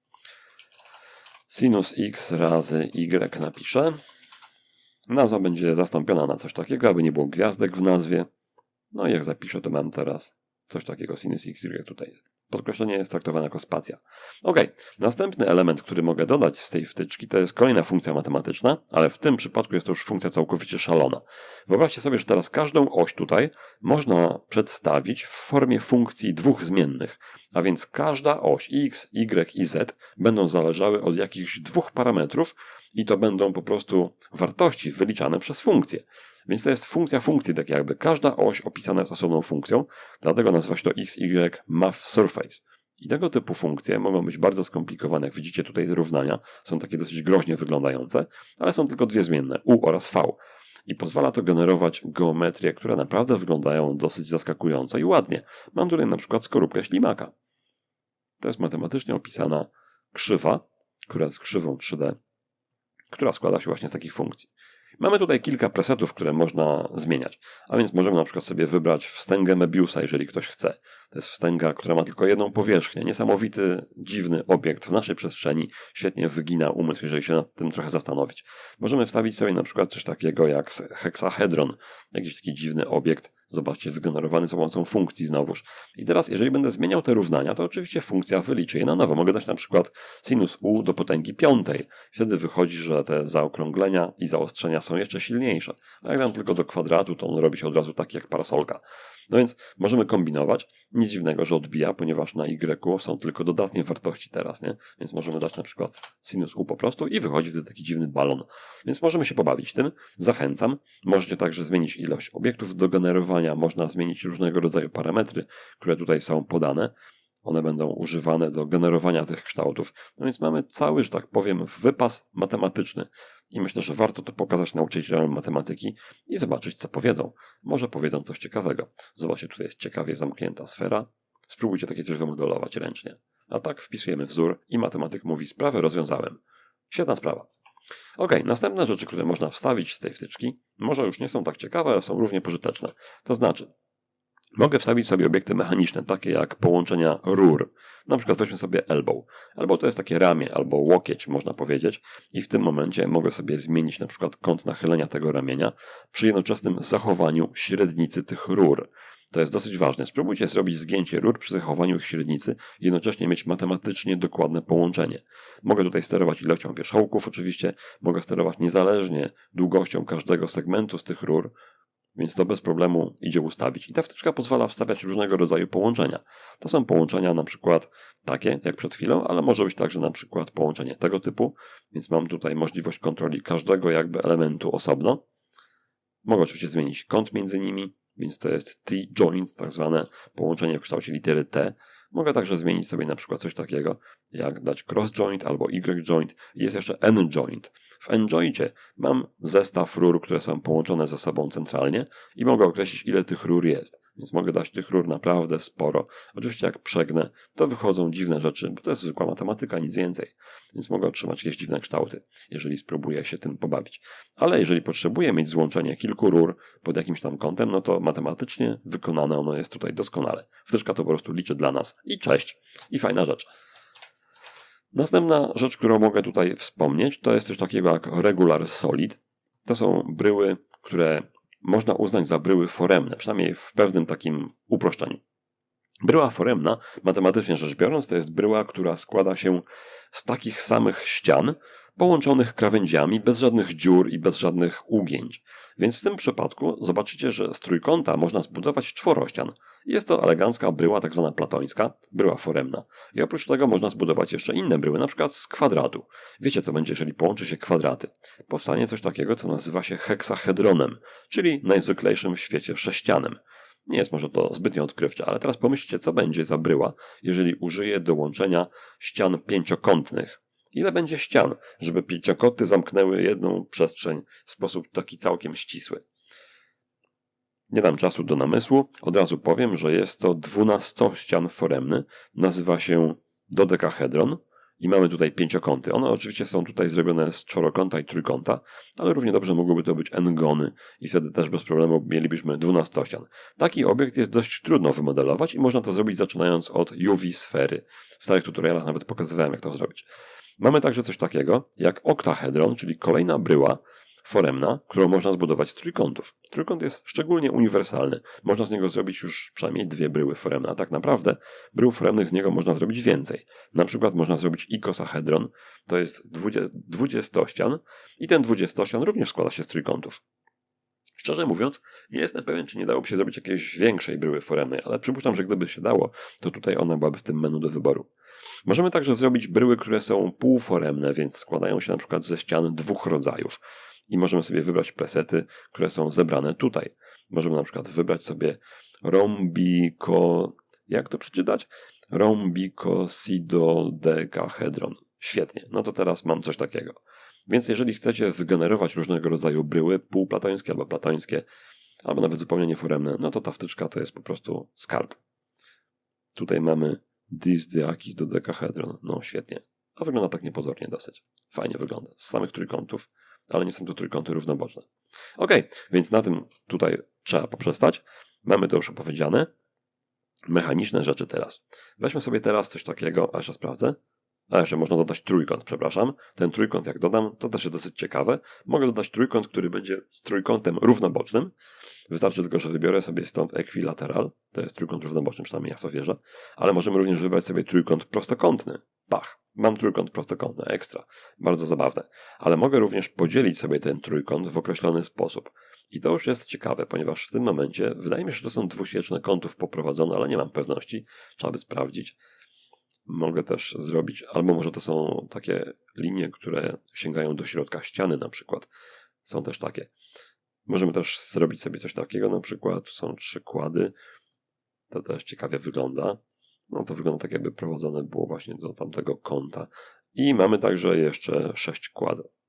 Sinus x razy y napiszę. Nazwa będzie zastąpiona na coś takiego, aby nie było gwiazdek w nazwie. No i jak zapiszę, to mam teraz coś takiego sinus xy tutaj. Podkreślenie jest traktowane jako spacja. Ok, następny element, który mogę dodać z tej wtyczki, to jest kolejna funkcja matematyczna, ale w tym przypadku jest to już funkcja całkowicie szalona. Wyobraźcie sobie, że teraz każdą oś tutaj można przedstawić w formie funkcji dwóch zmiennych, a więc każda oś x, y i z będą zależały od jakichś dwóch parametrów i to będą po prostu wartości wyliczane przez funkcję. Więc to jest funkcja funkcji, tak jakby każda oś opisana jest osobną funkcją, dlatego nazywa się to x, y, math surface. I tego typu funkcje mogą być bardzo skomplikowane. Jak widzicie tutaj równania są takie dosyć groźnie wyglądające, ale są tylko dwie zmienne, u oraz v. I pozwala to generować geometrię, które naprawdę wyglądają dosyć zaskakująco i ładnie. Mam tutaj na przykład skorupkę ślimaka. To jest matematycznie opisana krzywa, która jest krzywą 3D, która składa się właśnie z takich funkcji. Mamy tutaj kilka presetów, które można zmieniać, a więc możemy na przykład sobie wybrać wstęgę Mebiusa, jeżeli ktoś chce. To jest wstęga, która ma tylko jedną powierzchnię. Niesamowity, dziwny obiekt w naszej przestrzeni. Świetnie wygina umysł, jeżeli się nad tym trochę zastanowić. Możemy wstawić sobie na przykład coś takiego jak heksahedron. Jakiś taki dziwny obiekt. Zobaczcie, wygenerowany za pomocą funkcji znowuż. I teraz, jeżeli będę zmieniał te równania, to oczywiście funkcja wyliczy je na nowo. Mogę dać na przykład sinus u do potęgi 5. Wtedy wychodzi, że te zaokrąglenia i zaostrzenia są jeszcze silniejsze. A jak dam tylko do kwadratu, to on robi się od razu taki jak parasolka. No więc możemy kombinować. Nic dziwnego, że odbija, ponieważ na y są tylko dodatnie wartości teraz, nie? Więc możemy dać na przykład sinus u po prostu i wychodzi wtedy taki dziwny balon. Więc możemy się pobawić tym. Zachęcam. Możecie także zmienić ilość obiektów do generowania. Można zmienić różnego rodzaju parametry, które tutaj są podane. One będą używane do generowania tych kształtów. No więc mamy cały, że tak powiem, wypas matematyczny. I myślę, że warto to pokazać nauczycielom matematyki i zobaczyć, co powiedzą. Może powiedzą coś ciekawego. Zobaczcie, tutaj jest ciekawie zamknięta sfera. Spróbujcie takie coś wymodelować ręcznie. A tak wpisujemy wzór i matematyk mówi: sprawę rozwiązałem. Świetna sprawa. Ok, następne rzeczy, które można wstawić z tej wtyczki, może już nie są tak ciekawe, ale są równie pożyteczne. To znaczy, mogę wstawić sobie obiekty mechaniczne, takie jak połączenia rur. Na przykład weźmy sobie elbow. Elbow to jest takie ramię albo łokieć, można powiedzieć. I w tym momencie mogę sobie zmienić na przykład kąt nachylenia tego ramienia przy jednoczesnym zachowaniu średnicy tych rur. To jest dosyć ważne. Spróbujcie zrobić zgięcie rur przy zachowaniu ich średnicy i jednocześnie mieć matematycznie dokładne połączenie. Mogę tutaj sterować ilością wierzchołków oczywiście, mogę sterować niezależnie długością każdego segmentu z tych rur, więc to bez problemu idzie ustawić. I ta wtyczka pozwala wstawiać różnego rodzaju połączenia. To są połączenia na przykład takie, jak przed chwilą, ale może być także na przykład połączenie tego typu, więc mam tutaj możliwość kontroli każdego jakby elementu osobno. Mogę oczywiście zmienić kąt między nimi, więc to jest T-joint, tak zwane połączenie w kształcie litery T. Mogę także zmienić sobie na przykład coś takiego, jak dać cross-joint albo Y-joint. Jest jeszcze N-joint. W N-joincie mam zestaw rur, które są połączone ze sobą centralnie i mogę określić, ile tych rur jest. Więc mogę dać tych rur naprawdę sporo. Oczywiście jak przegnę, to wychodzą dziwne rzeczy, bo to jest zwykła matematyka, nic więcej. Więc mogę otrzymać jakieś dziwne kształty, jeżeli spróbuję się tym pobawić. Ale jeżeli potrzebuję mieć złączenie kilku rur pod jakimś tam kątem, no to matematycznie wykonane ono jest tutaj doskonale. Wtyczka to po prostu liczy dla nas. I cześć. I fajna rzecz. Następna rzecz, którą mogę tutaj wspomnieć, to jest coś takiego jak regular solid. To są bryły, które można uznać za bryły foremne, przynajmniej w pewnym takim uproszczeniu. Bryła foremna, matematycznie rzecz biorąc, to jest bryła, która składa się z takich samych ścian, połączonych krawędziami, bez żadnych dziur i bez żadnych ugięć. Więc w tym przypadku zobaczycie, że z trójkąta można zbudować czworościan. Jest to elegancka bryła, tak zwana platońska, bryła foremna. I oprócz tego można zbudować jeszcze inne bryły, na przykład z kwadratu. Wiecie, co będzie, jeżeli połączy się kwadraty? Powstanie coś takiego, co nazywa się heksahedronem, czyli najzwyklejszym w świecie sześcianem. Nie jest może to zbytnio odkrywcze, ale teraz pomyślcie, co będzie za bryła, jeżeli użyję do łączenia ścian pięciokątnych. Ile będzie ścian, żeby pięciokąty zamknęły jedną przestrzeń w sposób taki całkiem ścisły? Nie dam czasu do namysłu, od razu powiem, że jest to 12-ścian foremny, nazywa się dodekahedron i mamy tutaj pięciokąty. One oczywiście są tutaj zrobione z czworokąta i trójkąta, ale równie dobrze mogłyby to być n-gony i wtedy też bez problemu mielibyśmy 12-ścian. Taki obiekt jest dość trudno wymodelować i można to zrobić zaczynając od UV-sfery. W starych tutorialach nawet pokazywałem, jak to zrobić. Mamy także coś takiego jak oktahedron, czyli kolejna bryła foremna, którą można zbudować z trójkątów. Trójkąt jest szczególnie uniwersalny. Można z niego zrobić już przynajmniej dwie bryły foremne, a tak naprawdę brył foremnych z niego można zrobić więcej. Na przykład można zrobić ikosahedron, to jest 20-ścian i ten 20-ścian również składa się z trójkątów. Szczerze mówiąc, nie jestem pewien, czy nie dałoby się zrobić jakiejś większej bryły foremnej, ale przypuszczam, że gdyby się dało, to tutaj ona byłaby w tym menu do wyboru. Możemy także zrobić bryły, które są półforemne, więc składają się na przykład ze ścian dwóch rodzajów. I możemy sobie wybrać presety, które są zebrane tutaj. Możemy na przykład wybrać sobie jak to przeczytać? Rhombicosydodecahedron. Świetnie, no to teraz mam coś takiego. Więc jeżeli chcecie wygenerować różnego rodzaju bryły, półplatońskie albo platońskie, albo nawet zupełnie nieforemne, no to ta wtyczka to jest po prostu skarb. Tutaj mamy dysdiakis dodecahedron. No świetnie. A wygląda tak niepozornie dosyć. Fajnie wygląda. Z samych trójkątów, ale nie są to trójkąty równoboczne. Ok, więc na tym tutaj trzeba poprzestać. Mamy to już opowiedziane. Mechaniczne rzeczy teraz. Weźmy sobie teraz coś takiego, a jeszcze sprawdzę. A jeszcze można dodać trójkąt, przepraszam. Ten trójkąt jak dodam, to też jest dosyć ciekawe. Mogę dodać trójkąt, który będzie trójkątem równobocznym. Wystarczy tylko, że wybiorę sobie stąd equilateral. To jest trójkąt równoboczny, przynajmniej ja w to wierzę. Ale możemy również wybrać sobie trójkąt prostokątny. Pach, mam trójkąt prostokątny, ekstra. Bardzo zabawne. Ale mogę również podzielić sobie ten trójkąt w określony sposób. I to już jest ciekawe, ponieważ w tym momencie wydaje mi się, że to są dwusieczne kątów poprowadzone, ale nie mam pewności. Trzeba by sprawdzić. Mogę też zrobić, albo może to są takie linie, które sięgają do środka ściany na przykład. Są też takie. Możemy też zrobić sobie coś takiego, na przykład tu są 3 kłady. To też ciekawie wygląda. No to wygląda tak, jakby prowadzone było właśnie do tamtego kąta. I mamy także jeszcze 6 kładów.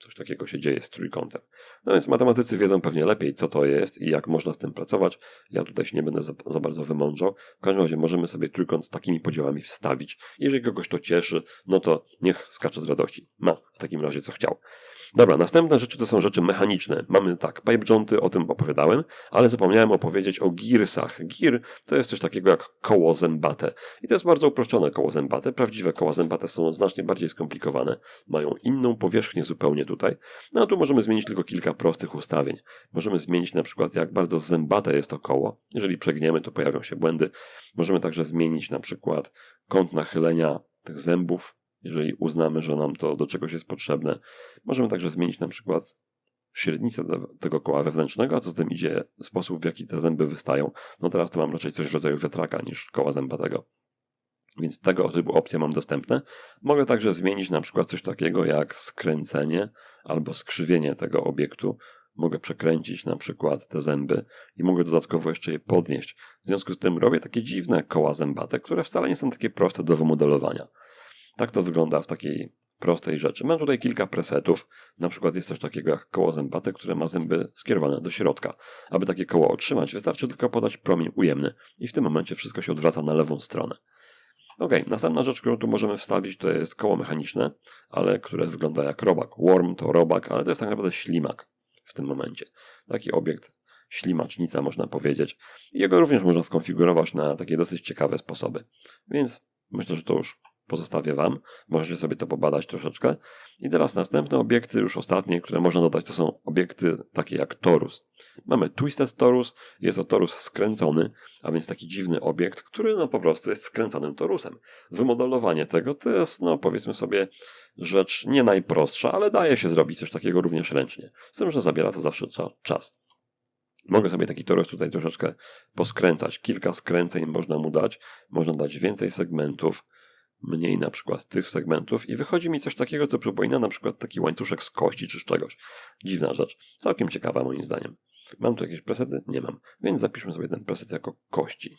Coś takiego się dzieje z trójkątem. No więc matematycy wiedzą pewnie lepiej, co to jest i jak można z tym pracować. Ja tutaj się nie będę za bardzo wymądrzał. W każdym razie możemy sobie trójkąt z takimi podziałami wstawić. Jeżeli kogoś to cieszy, no to niech skacze z radości. Ma w takim razie co chciał. Dobra, następne rzeczy to są rzeczy mechaniczne. Mamy tak, pipe jointy, o tym opowiadałem, ale zapomniałem opowiedzieć o gearsach. Gear to jest coś takiego jak koło zębate. I to jest bardzo uproszczone koło zębate. Prawdziwe koła zębate są znacznie bardziej skomplikowane. Mają inną powierzchnię zupełnie tutaj. No a tu możemy zmienić tylko kilka prostych ustawień. Możemy zmienić na przykład jak bardzo zębate jest to koło. Jeżeli przegniemy, to pojawią się błędy. Możemy także zmienić na przykład kąt nachylenia tych zębów, jeżeli uznamy, że nam to do czegoś jest potrzebne. Możemy także zmienić na przykład średnicę tego koła wewnętrznego, a co z tym idzie sposób, w jaki te zęby wystają. No teraz to mam raczej coś w rodzaju wiatraka niż koła zębatego. Więc tego typu opcje mam dostępne. Mogę także zmienić na przykład coś takiego jak skręcenie albo skrzywienie tego obiektu. Mogę przekręcić na przykład te zęby i mogę dodatkowo jeszcze je podnieść. W związku z tym robię takie dziwne koła zębate, które wcale nie są takie proste do wymodelowania. Tak to wygląda w takiej prostej rzeczy. Mam tutaj kilka presetów. Na przykład jest coś takiego jak koło zębate, które ma zęby skierowane do środka. Aby takie koło otrzymać, wystarczy tylko podać promień ujemny i w tym momencie wszystko się odwraca na lewą stronę. Ok, następna rzecz, którą tu możemy wstawić, to jest koło mechaniczne, ale które wygląda jak robak. Worm to robak, ale to jest tak naprawdę ślimak w tym momencie. Taki obiekt ślimacznica, można powiedzieć. I jego również można skonfigurować na takie dosyć ciekawe sposoby. Więc myślę, że to już pozostawię Wam. Możecie sobie to pobadać troszeczkę. I teraz następne obiekty, już ostatnie, które można dodać, to są obiekty takie jak torus. Mamy Twisted Torus, jest to torus skręcony, a więc taki dziwny obiekt, który no po prostu jest skręconym torusem. Wymodelowanie tego to jest, no powiedzmy sobie, rzecz nie najprostsza, ale daje się zrobić coś takiego również ręcznie. Z tym, że zabiera to zawsze czas. Mogę sobie taki torus tutaj troszeczkę poskręcać. Kilka skręceń można mu dać. Można dać więcej segmentów, mniej na przykład tych segmentów i wychodzi mi coś takiego, co przypomina na przykład taki łańcuszek z kości czy z czegoś. Dziwna rzecz. Całkiem ciekawa moim zdaniem. Mam tu jakieś presety? Nie mam. Więc zapiszmy sobie ten preset jako kości.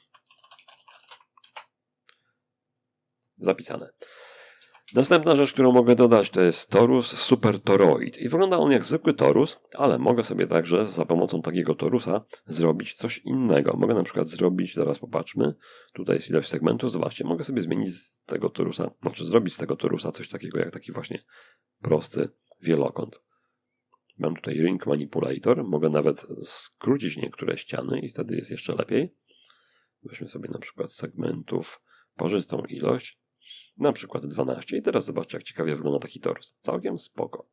Zapisane. Następna rzecz, którą mogę dodać, to jest torus Super Toroid. I wygląda on jak zwykły torus, ale mogę sobie także za pomocą takiego torusa zrobić coś innego. Mogę na przykład zrobić, zaraz popatrzmy, tutaj jest ilość segmentów, zobaczcie, mogę sobie zmienić z tego torusa, zrobić z tego torusa coś takiego jak taki właśnie prosty wielokąt. Mam tutaj Ring Manipulator, mogę nawet skrócić niektóre ściany i wtedy jest jeszcze lepiej. Weźmy sobie na przykład segmentów parzystą ilość. Na przykład 12. I teraz zobaczcie, jak ciekawie wygląda taki torus. Całkiem spoko.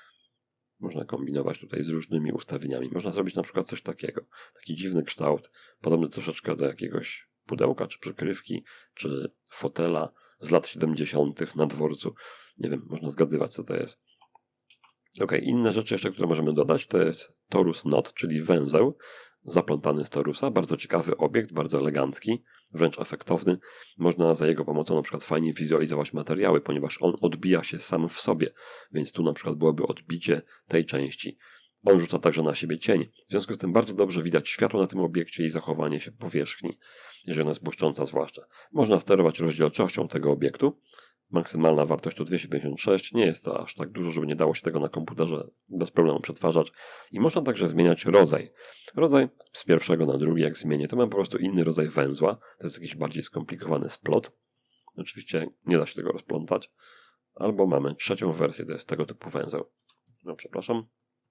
Można kombinować tutaj z różnymi ustawieniami. Można zrobić na przykład coś takiego. Taki dziwny kształt, podobny troszeczkę do jakiegoś pudełka, czy przykrywki, czy fotela z lat 70. na dworcu. Nie wiem, można zgadywać, co to jest. Ok, inne rzeczy jeszcze, które możemy dodać, to jest torus knot, czyli węzeł zaplątany z torusa. Bardzo ciekawy obiekt, bardzo elegancki, wręcz efektowny. Można za jego pomocą na przykład fajnie wizualizować materiały, ponieważ on odbija się sam w sobie, więc tu na przykład byłoby odbicie tej części. On rzuca także na siebie cień. W związku z tym bardzo dobrze widać światło na tym obiekcie i zachowanie się powierzchni, jeżeli ona jest błyszcząca zwłaszcza. Można sterować rozdzielczością tego obiektu. Maksymalna wartość to 256. Nie jest to aż tak dużo, żeby nie dało się tego na komputerze bez problemu przetwarzać. I można także zmieniać rodzaj. Rodzaj z pierwszego na drugi, jak zmienię, to mam po prostu inny rodzaj węzła. To jest jakiś bardziej skomplikowany splot. Oczywiście nie da się tego rozplątać. Albo mamy trzecią wersję, to jest tego typu węzeł. No przepraszam.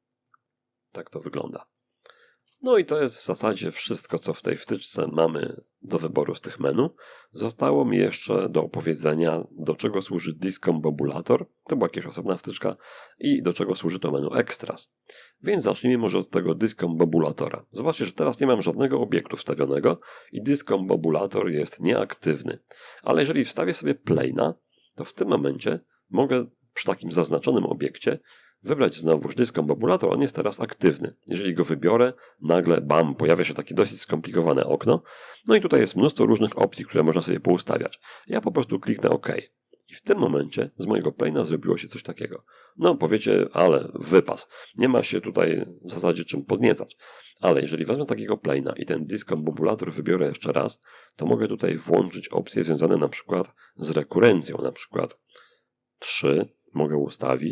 Tak to wygląda. No i to jest w zasadzie wszystko, co w tej wtyczce mamy do wyboru z tych menu. Zostało mi jeszcze do opowiedzenia, do czego służy Discombobulator. To była jakaś osobna wtyczka. I do czego służy to menu Extras. Więc zacznijmy może od tego Discombobulatora. Zobaczcie, że teraz nie mam żadnego obiektu wstawionego i Discombobulator jest nieaktywny. Ale jeżeli wstawię sobie plane'a, to w tym momencie mogę przy takim zaznaczonym obiekcie wybrać znowuż Discombobulator, on jest teraz aktywny. Jeżeli go wybiorę, nagle bam, pojawia się takie dosyć skomplikowane okno. No i tutaj jest mnóstwo różnych opcji, które można sobie poustawiać. Ja po prostu kliknę OK. I w tym momencie z mojego plane'a zrobiło się coś takiego. No powiecie, ale wypas. Nie ma się tutaj w zasadzie czym podniecać. Ale jeżeli wezmę takiego plane'a i ten Discombobulator wybiorę jeszcze raz, to mogę tutaj włączyć opcje związane na przykład z rekurencją. Na przykład 3 mogę ustawić.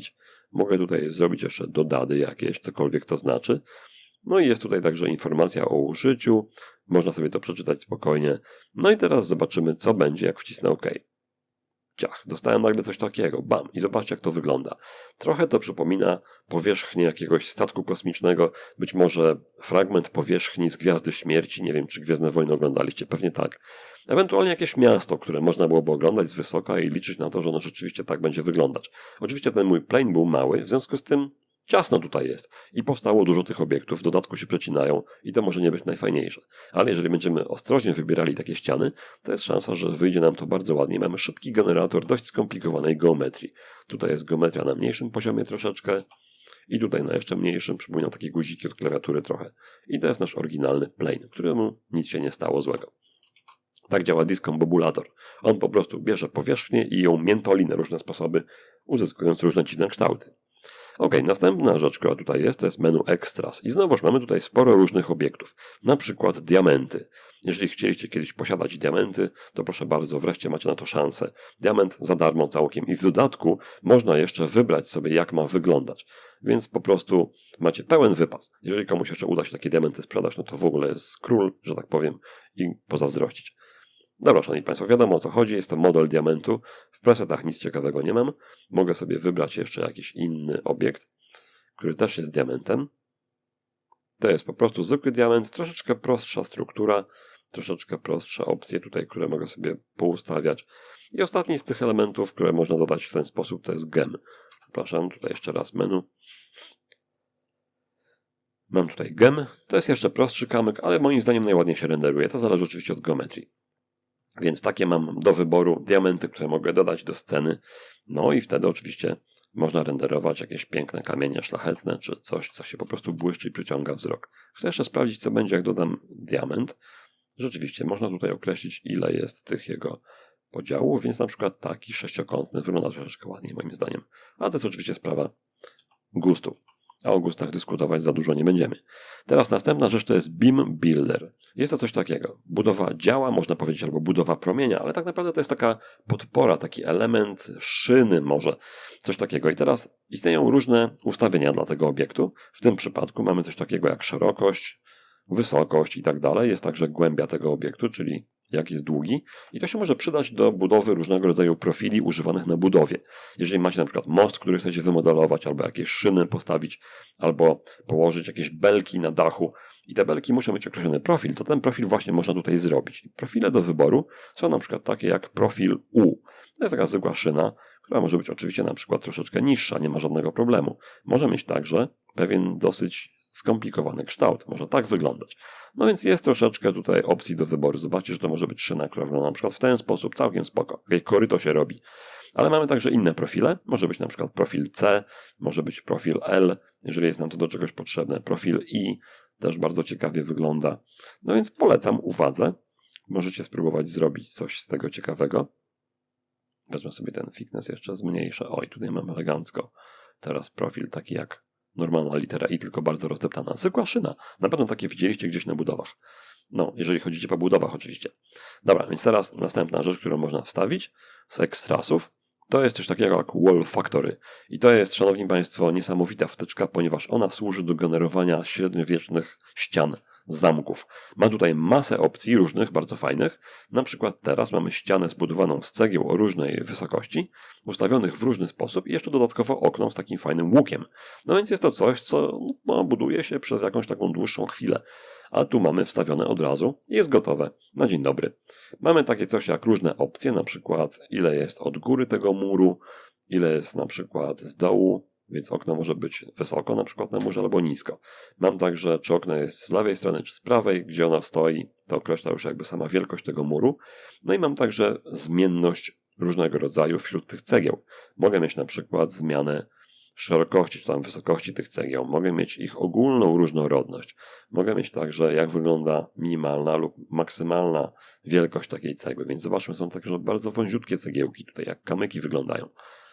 Mogę tutaj zrobić jeszcze dodady jakieś, cokolwiek to znaczy. No i jest tutaj także informacja o użyciu. Można sobie to przeczytać spokojnie. No i teraz zobaczymy, co będzie, jak wcisnę OK. Ciach, dostałem nagle coś takiego, bam, i zobaczcie, jak to wygląda. Trochę to przypomina powierzchnię jakiegoś statku kosmicznego, być może fragment powierzchni z Gwiazdy Śmierci, nie wiem, czy Gwiezdne Wojny oglądaliście, pewnie tak. Ewentualnie jakieś miasto, które można byłoby oglądać z wysoka i liczyć na to, że ono rzeczywiście tak będzie wyglądać. Oczywiście ten mój plane był mały, w związku z tym ciasno tutaj jest i powstało dużo tych obiektów, w dodatku się przecinają i to może nie być najfajniejsze. Ale jeżeli będziemy ostrożnie wybierali takie ściany, to jest szansa, że wyjdzie nam to bardzo ładnie. Mamy szybki generator dość skomplikowanej geometrii. Tutaj jest geometria na mniejszym poziomie troszeczkę i tutaj na jeszcze mniejszym. Przypominam takie guziki od klawiatury trochę. I to jest nasz oryginalny plane, któremu nic się nie stało złego. Tak działa Discombobulator. On po prostu bierze powierzchnię i ją miętoli na różne sposoby, uzyskując różne dziwne kształty. Ok, następna rzecz, która tutaj jest, to jest menu Extras. I znowuż mamy tutaj sporo różnych obiektów. Na przykład diamenty. Jeżeli chcieliście kiedyś posiadać diamenty, to proszę bardzo, wreszcie macie na to szansę. Diament za darmo całkiem. I w dodatku można jeszcze wybrać sobie, jak ma wyglądać. Więc po prostu macie pełen wypas. Jeżeli komuś jeszcze uda się takie diamenty sprzedać, no to w ogóle jest król, że tak powiem, i pozazdrościć. Dobra, szanowni państwo, wiadomo o co chodzi, jest to model diamentu. W presetach nic ciekawego nie mam. Mogę sobie wybrać jeszcze jakiś inny obiekt, który też jest diamentem. To jest po prostu zwykły diament, troszeczkę prostsza struktura, troszeczkę prostsze opcje tutaj, które mogę sobie poustawiać. I ostatni z tych elementów, które można dodać w ten sposób, to jest gem. Przepraszam, tutaj jeszcze raz menu. Mam tutaj gem, to jest jeszcze prostszy kamyk, ale moim zdaniem najładniej się renderuje. To zależy oczywiście od geometrii. Więc takie mam do wyboru diamenty, które mogę dodać do sceny. No i wtedy oczywiście można renderować jakieś piękne kamienie szlachetne, czy coś, co się po prostu błyszczy i przyciąga wzrok. Chcę jeszcze sprawdzić, co będzie, jak dodam diament. Rzeczywiście można tutaj określić, ile jest tych jego podziałów, więc na przykład taki sześciokątny wygląda troszeczkę ładniej moim zdaniem. A to jest oczywiście sprawa gustu. A o gustach dyskutować za dużo nie będziemy. Teraz następna rzecz to jest Beam Builder. Jest to coś takiego. Budowa działa, można powiedzieć, albo budowa promienia, ale tak naprawdę to jest taka podpora, taki element szyny może. Coś takiego. I teraz istnieją różne ustawienia dla tego obiektu. W tym przypadku mamy coś takiego jak szerokość, wysokość i tak dalej. Jest także głębia tego obiektu, czyli jak jest długi. I to się może przydać do budowy różnego rodzaju profili używanych na budowie. Jeżeli macie na przykład most, który chcecie wymodelować, albo jakieś szyny postawić, albo położyć jakieś belki na dachu i te belki muszą mieć określony profil, to ten profil właśnie można tutaj zrobić. Profile do wyboru są na przykład takie jak profil U. To jest taka zwykła szyna, która może być oczywiście na przykład troszeczkę niższa, nie ma żadnego problemu. Może mieć także pewien dosyć skomplikowany kształt. Może tak wyglądać. No więc jest troszeczkę tutaj opcji do wyboru. Zobaczcie, że to może być szyna, która wygląda na przykład w ten sposób, całkiem spoko. Jakieś koryto się robi. Ale mamy także inne profile. Może być na przykład profil C, może być profil L, jeżeli jest nam to do czegoś potrzebne. Profil I też bardzo ciekawie wygląda. No więc polecam uwadze. Możecie spróbować zrobić coś z tego ciekawego. Wezmę sobie ten thickness jeszcze zmniejszę. Oj, tutaj mam elegancko. Teraz profil taki jak normalna litera I, tylko bardzo rozdeptana. Zwykła szyna. Na pewno takie widzieliście gdzieś na budowach. No, jeżeli chodzicie po budowach oczywiście. Dobra, więc teraz następna rzecz, którą można wstawić z ekstrasów, to jest coś takiego jak Wall Factory. I to jest, szanowni państwo, niesamowita wtyczka, ponieważ ona służy do generowania średniowiecznych ścian, zamków. Ma tutaj masę opcji różnych, bardzo fajnych. Na przykład teraz mamy ścianę zbudowaną z cegieł o różnej wysokości, ustawionych w różny sposób i jeszcze dodatkowo okno z takim fajnym łukiem. No więc jest to coś, co buduje się przez jakąś taką dłuższą chwilę. A tu mamy wstawione od razu i jest gotowe. Na dzień dobry. Mamy takie coś jak różne opcje, na przykład ile jest od góry tego muru, ile jest na przykład z dołu, więc okno może być wysoko na przykład na murze albo nisko. Mam także, czy okno jest z lewej strony, czy z prawej, gdzie ono stoi, to określa już jakby sama wielkość tego muru. No i mam także zmienność różnego rodzaju wśród tych cegieł. Mogę mieć na przykład zmianę szerokości, czy tam wysokości tych cegieł. Mogę mieć ich ogólną różnorodność. Mogę mieć także, jak wygląda minimalna lub maksymalna wielkość takiej cegły. Więc zobaczmy, są także bardzo wąziutkie cegiełki tutaj, jak kamyki wyglądają.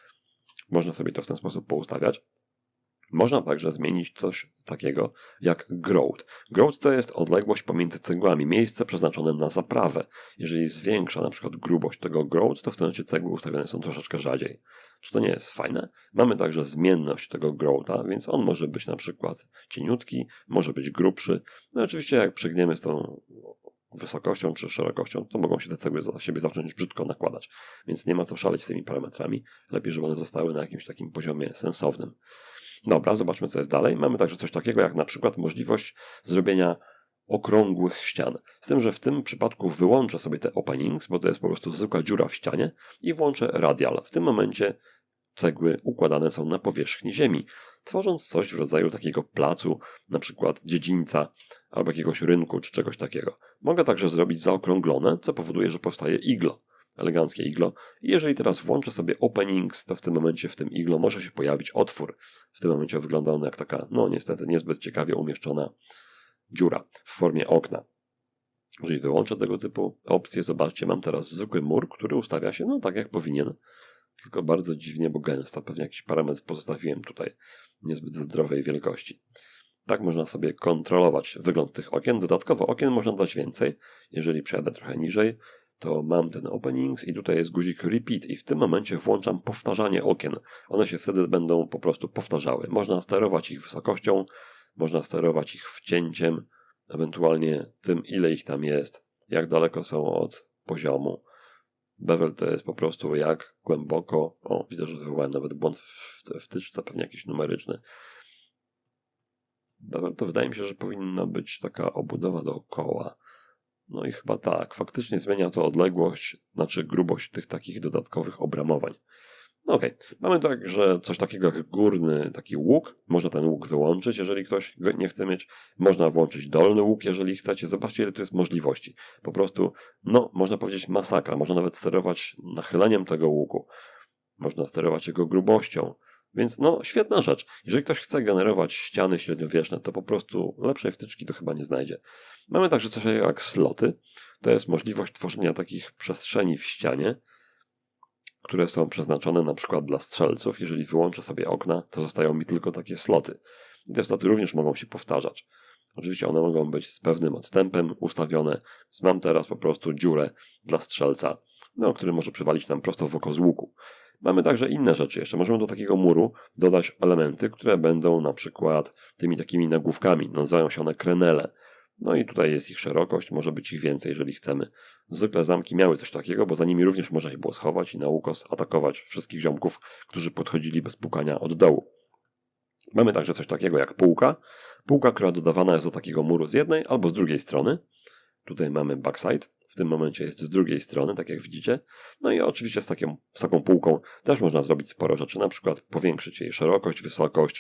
Można sobie to w ten sposób poustawiać. Można także zmienić coś takiego jak growth. Growth to jest odległość pomiędzy cegłami, miejsce przeznaczone na zaprawę. Jeżeli zwiększa na przykład grubość tego growth, to wtedy cegły ustawione są troszeczkę rzadziej. Czy to nie jest fajne? Mamy także zmienność tego growtha, więc on może być na przykład cieniutki, może być grubszy. No oczywiście jak przegniemy z tą wysokością czy szerokością, to mogą się te cegły za siebie zacząć brzydko nakładać. Więc nie ma co szaleć z tymi parametrami. Lepiej, żeby one zostały na jakimś takim poziomie sensownym. Dobra, zobaczmy co jest dalej. Mamy także coś takiego jak na przykład możliwość zrobienia okrągłych ścian. Z tym, że w tym przypadku wyłączę sobie te openings, bo to jest po prostu zwykła dziura w ścianie i włączę radial. W tym momencie cegły układane są na powierzchni ziemi, tworząc coś w rodzaju takiego placu, na przykład dziedzińca albo jakiegoś rynku czy czegoś takiego. Mogę także zrobić zaokrąglone, co powoduje, że powstaje iglo. Eleganckie iglo. I jeżeli teraz włączę sobie openings, to w tym momencie w tym iglo może się pojawić otwór. W tym momencie wygląda on jak taka, no niestety niezbyt ciekawie umieszczona dziura w formie okna. Jeżeli wyłączę tego typu opcje, zobaczcie, mam teraz zwykły mur, który ustawia się, no tak jak powinien, tylko bardzo dziwnie, bo gęsto. Pewnie jakiś parametr pozostawiłem tutaj niezbyt zdrowej wielkości. Tak można sobie kontrolować wygląd tych okien. Dodatkowo okien można dać więcej. Jeżeli przejadę trochę niżej, to mam ten openings i tutaj jest guzik repeat i w tym momencie włączam powtarzanie okien. One się wtedy będą po prostu powtarzały. Można sterować ich wysokością, można sterować ich wcięciem, ewentualnie tym, ile ich tam jest, jak daleko są od poziomu. Bevel to jest po prostu jak głęboko. O, widzę, że wywołałem nawet błąd w wtyczce, pewnie jakiś numeryczny. Bevel to wydaje mi się, że powinna być taka obudowa dookoła. No i chyba tak, faktycznie zmienia to odległość, znaczy grubość tych takich dodatkowych obramowań. No okej. Mamy także coś takiego jak górny taki łuk. Można ten łuk wyłączyć, jeżeli ktoś go nie chce mieć. Można włączyć dolny łuk, jeżeli chcecie. Zobaczcie, ile tu jest możliwości. Po prostu, no, można powiedzieć masakra. Można nawet sterować nachyleniem tego łuku. Można sterować jego grubością. Więc no, świetna rzecz. Jeżeli ktoś chce generować ściany średniowieczne, to po prostu lepszej wtyczki to chyba nie znajdzie. Mamy także coś jak sloty. To jest możliwość tworzenia takich przestrzeni w ścianie, które są przeznaczone na przykład dla strzelców. Jeżeli wyłączę sobie okna, to zostają mi tylko takie sloty. I te sloty również mogą się powtarzać. Oczywiście one mogą być z pewnym odstępem ustawione. Więc mam teraz po prostu dziurę dla strzelca, no, który może przywalić nam prosto w oko z łuku. Mamy także inne rzeczy jeszcze. Możemy do takiego muru dodać elementy, które będą na przykład tymi takimi nagłówkami. Nazywają się one krenele. No i tutaj jest ich szerokość, może być ich więcej, jeżeli chcemy. Zwykle zamki miały coś takiego, bo za nimi również można się było schować i na ukos atakować wszystkich ziomków, którzy podchodzili bez pukania od dołu. Mamy także coś takiego jak półka. Półka, która dodawana jest do takiego muru z jednej albo z drugiej strony. Tutaj mamy backside. W tym momencie jest z drugiej strony, tak jak widzicie. No i oczywiście z taką półką też można zrobić sporo rzeczy. Na przykład powiększyć jej szerokość, wysokość,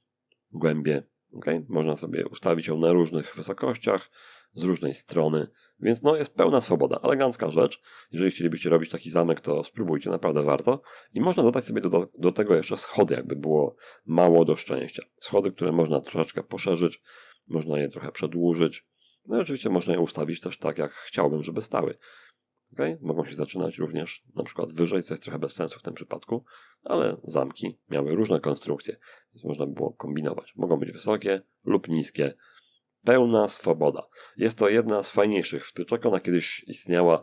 głębię. Okay? Można sobie ustawić ją na różnych wysokościach, z różnej strony, więc no jest pełna swoboda. Elegancka rzecz. Jeżeli chcielibyście robić taki zamek, to spróbujcie, naprawdę warto. I można dodać sobie do tego jeszcze schody, jakby było mało do szczęścia. Schody, które można troszeczkę poszerzyć, można je trochę przedłużyć. No i oczywiście można je ustawić też tak, jak chciałbym, żeby stały. Okay? Mogą się zaczynać również na przykład wyżej, co jest trochę bez sensu w tym przypadku, ale zamki miały różne konstrukcje, więc można było kombinować. Mogą być wysokie lub niskie. Pełna swoboda. Jest to jedna z fajniejszych wtyczek. Ona kiedyś istniała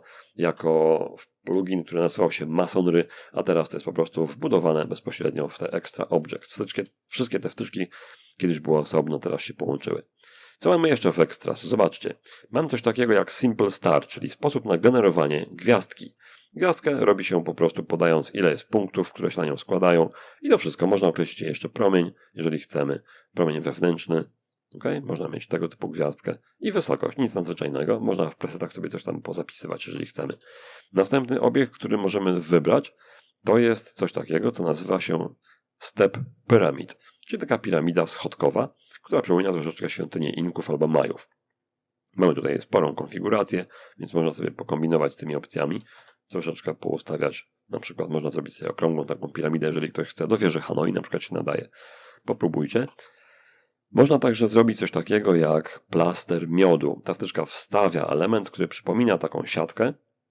jako plugin, który nazywał się Masonry, a teraz to jest po prostu wbudowane bezpośrednio w te Extra Objects. Wszystkie te wtyczki kiedyś były osobno, teraz się połączyły. Co mamy jeszcze w Extras? Zobaczcie. Mam coś takiego jak Simple Star, czyli sposób na generowanie gwiazdki. Gwiazdkę robi się po prostu podając, ile jest punktów, które się na nią składają i to wszystko. Można określić jeszcze promień, jeżeli chcemy. Promień wewnętrzny. Okay? Można mieć tego typu gwiazdkę i wysokość, nic nadzwyczajnego. Można w presetach sobie coś tam pozapisywać, jeżeli chcemy. Następny obiekt, który możemy wybrać, to jest coś takiego, co nazywa się Step Pyramid, czyli taka piramida schodkowa, która przypomina troszeczkę świątynię Inków albo Majów. Mamy tutaj sporą konfigurację, więc można sobie pokombinować z tymi opcjami, troszeczkę poustawiać. Na przykład można zrobić sobie okrągłą taką piramidę, jeżeli ktoś chce. Do wieży Hanoi na przykład się nadaje. Popróbujcie. Można także zrobić coś takiego jak plaster miodu. Ta wtyczka wstawia element, który przypomina taką siatkę,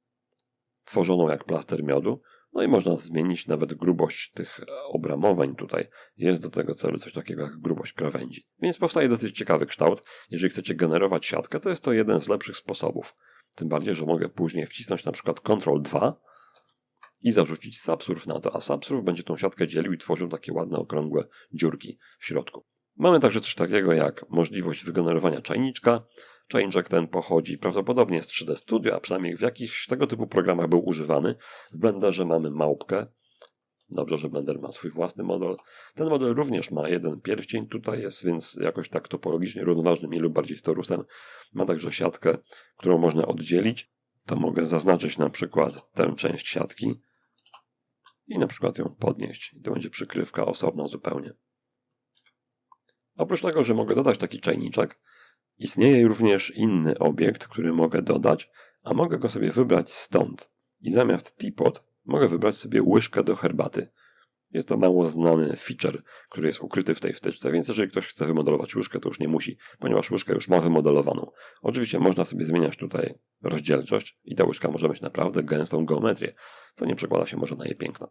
tworzoną jak plaster miodu. No i można zmienić nawet grubość tych obramowań tutaj. Jest do tego celu coś takiego jak grubość krawędzi. Więc powstaje dosyć ciekawy kształt. Jeżeli chcecie generować siatkę, to jest to jeden z lepszych sposobów. Tym bardziej, że mogę później wcisnąć na przykład Ctrl 2 i zarzucić subsurf na to, a subsurf będzie tą siatkę dzielił i tworzył takie ładne, okrągłe dziurki w środku. Mamy także coś takiego jak możliwość wygenerowania czajniczka. Czajniczek ten pochodzi prawdopodobnie z 3D Studio, a przynajmniej w jakichś tego typu programach był używany. W Blenderze mamy małpkę. Dobrze, że Blender ma swój własny model. Ten model również ma jeden pierścień, tutaj jest więc jakoś tak topologicznie równoważny, mniej lub bardziej z torusem. Ma także siatkę, którą można oddzielić. To mogę zaznaczyć na przykład tę część siatki i na przykład ją podnieść. I to będzie przykrywka osobna zupełnie. Oprócz tego, że mogę dodać taki czajniczek, istnieje również inny obiekt, który mogę dodać, a mogę go sobie wybrać stąd. I zamiast teapot mogę wybrać sobie łyżkę do herbaty. Jest to mało znany feature, który jest ukryty w tej wtyczce, więc jeżeli ktoś chce wymodelować łyżkę, to już nie musi, ponieważ łyżkę już ma wymodelowaną. Oczywiście można sobie zmieniać tutaj rozdzielczość i ta łyżka może mieć naprawdę gęstą geometrię, co nie przekłada się może na jej piękno.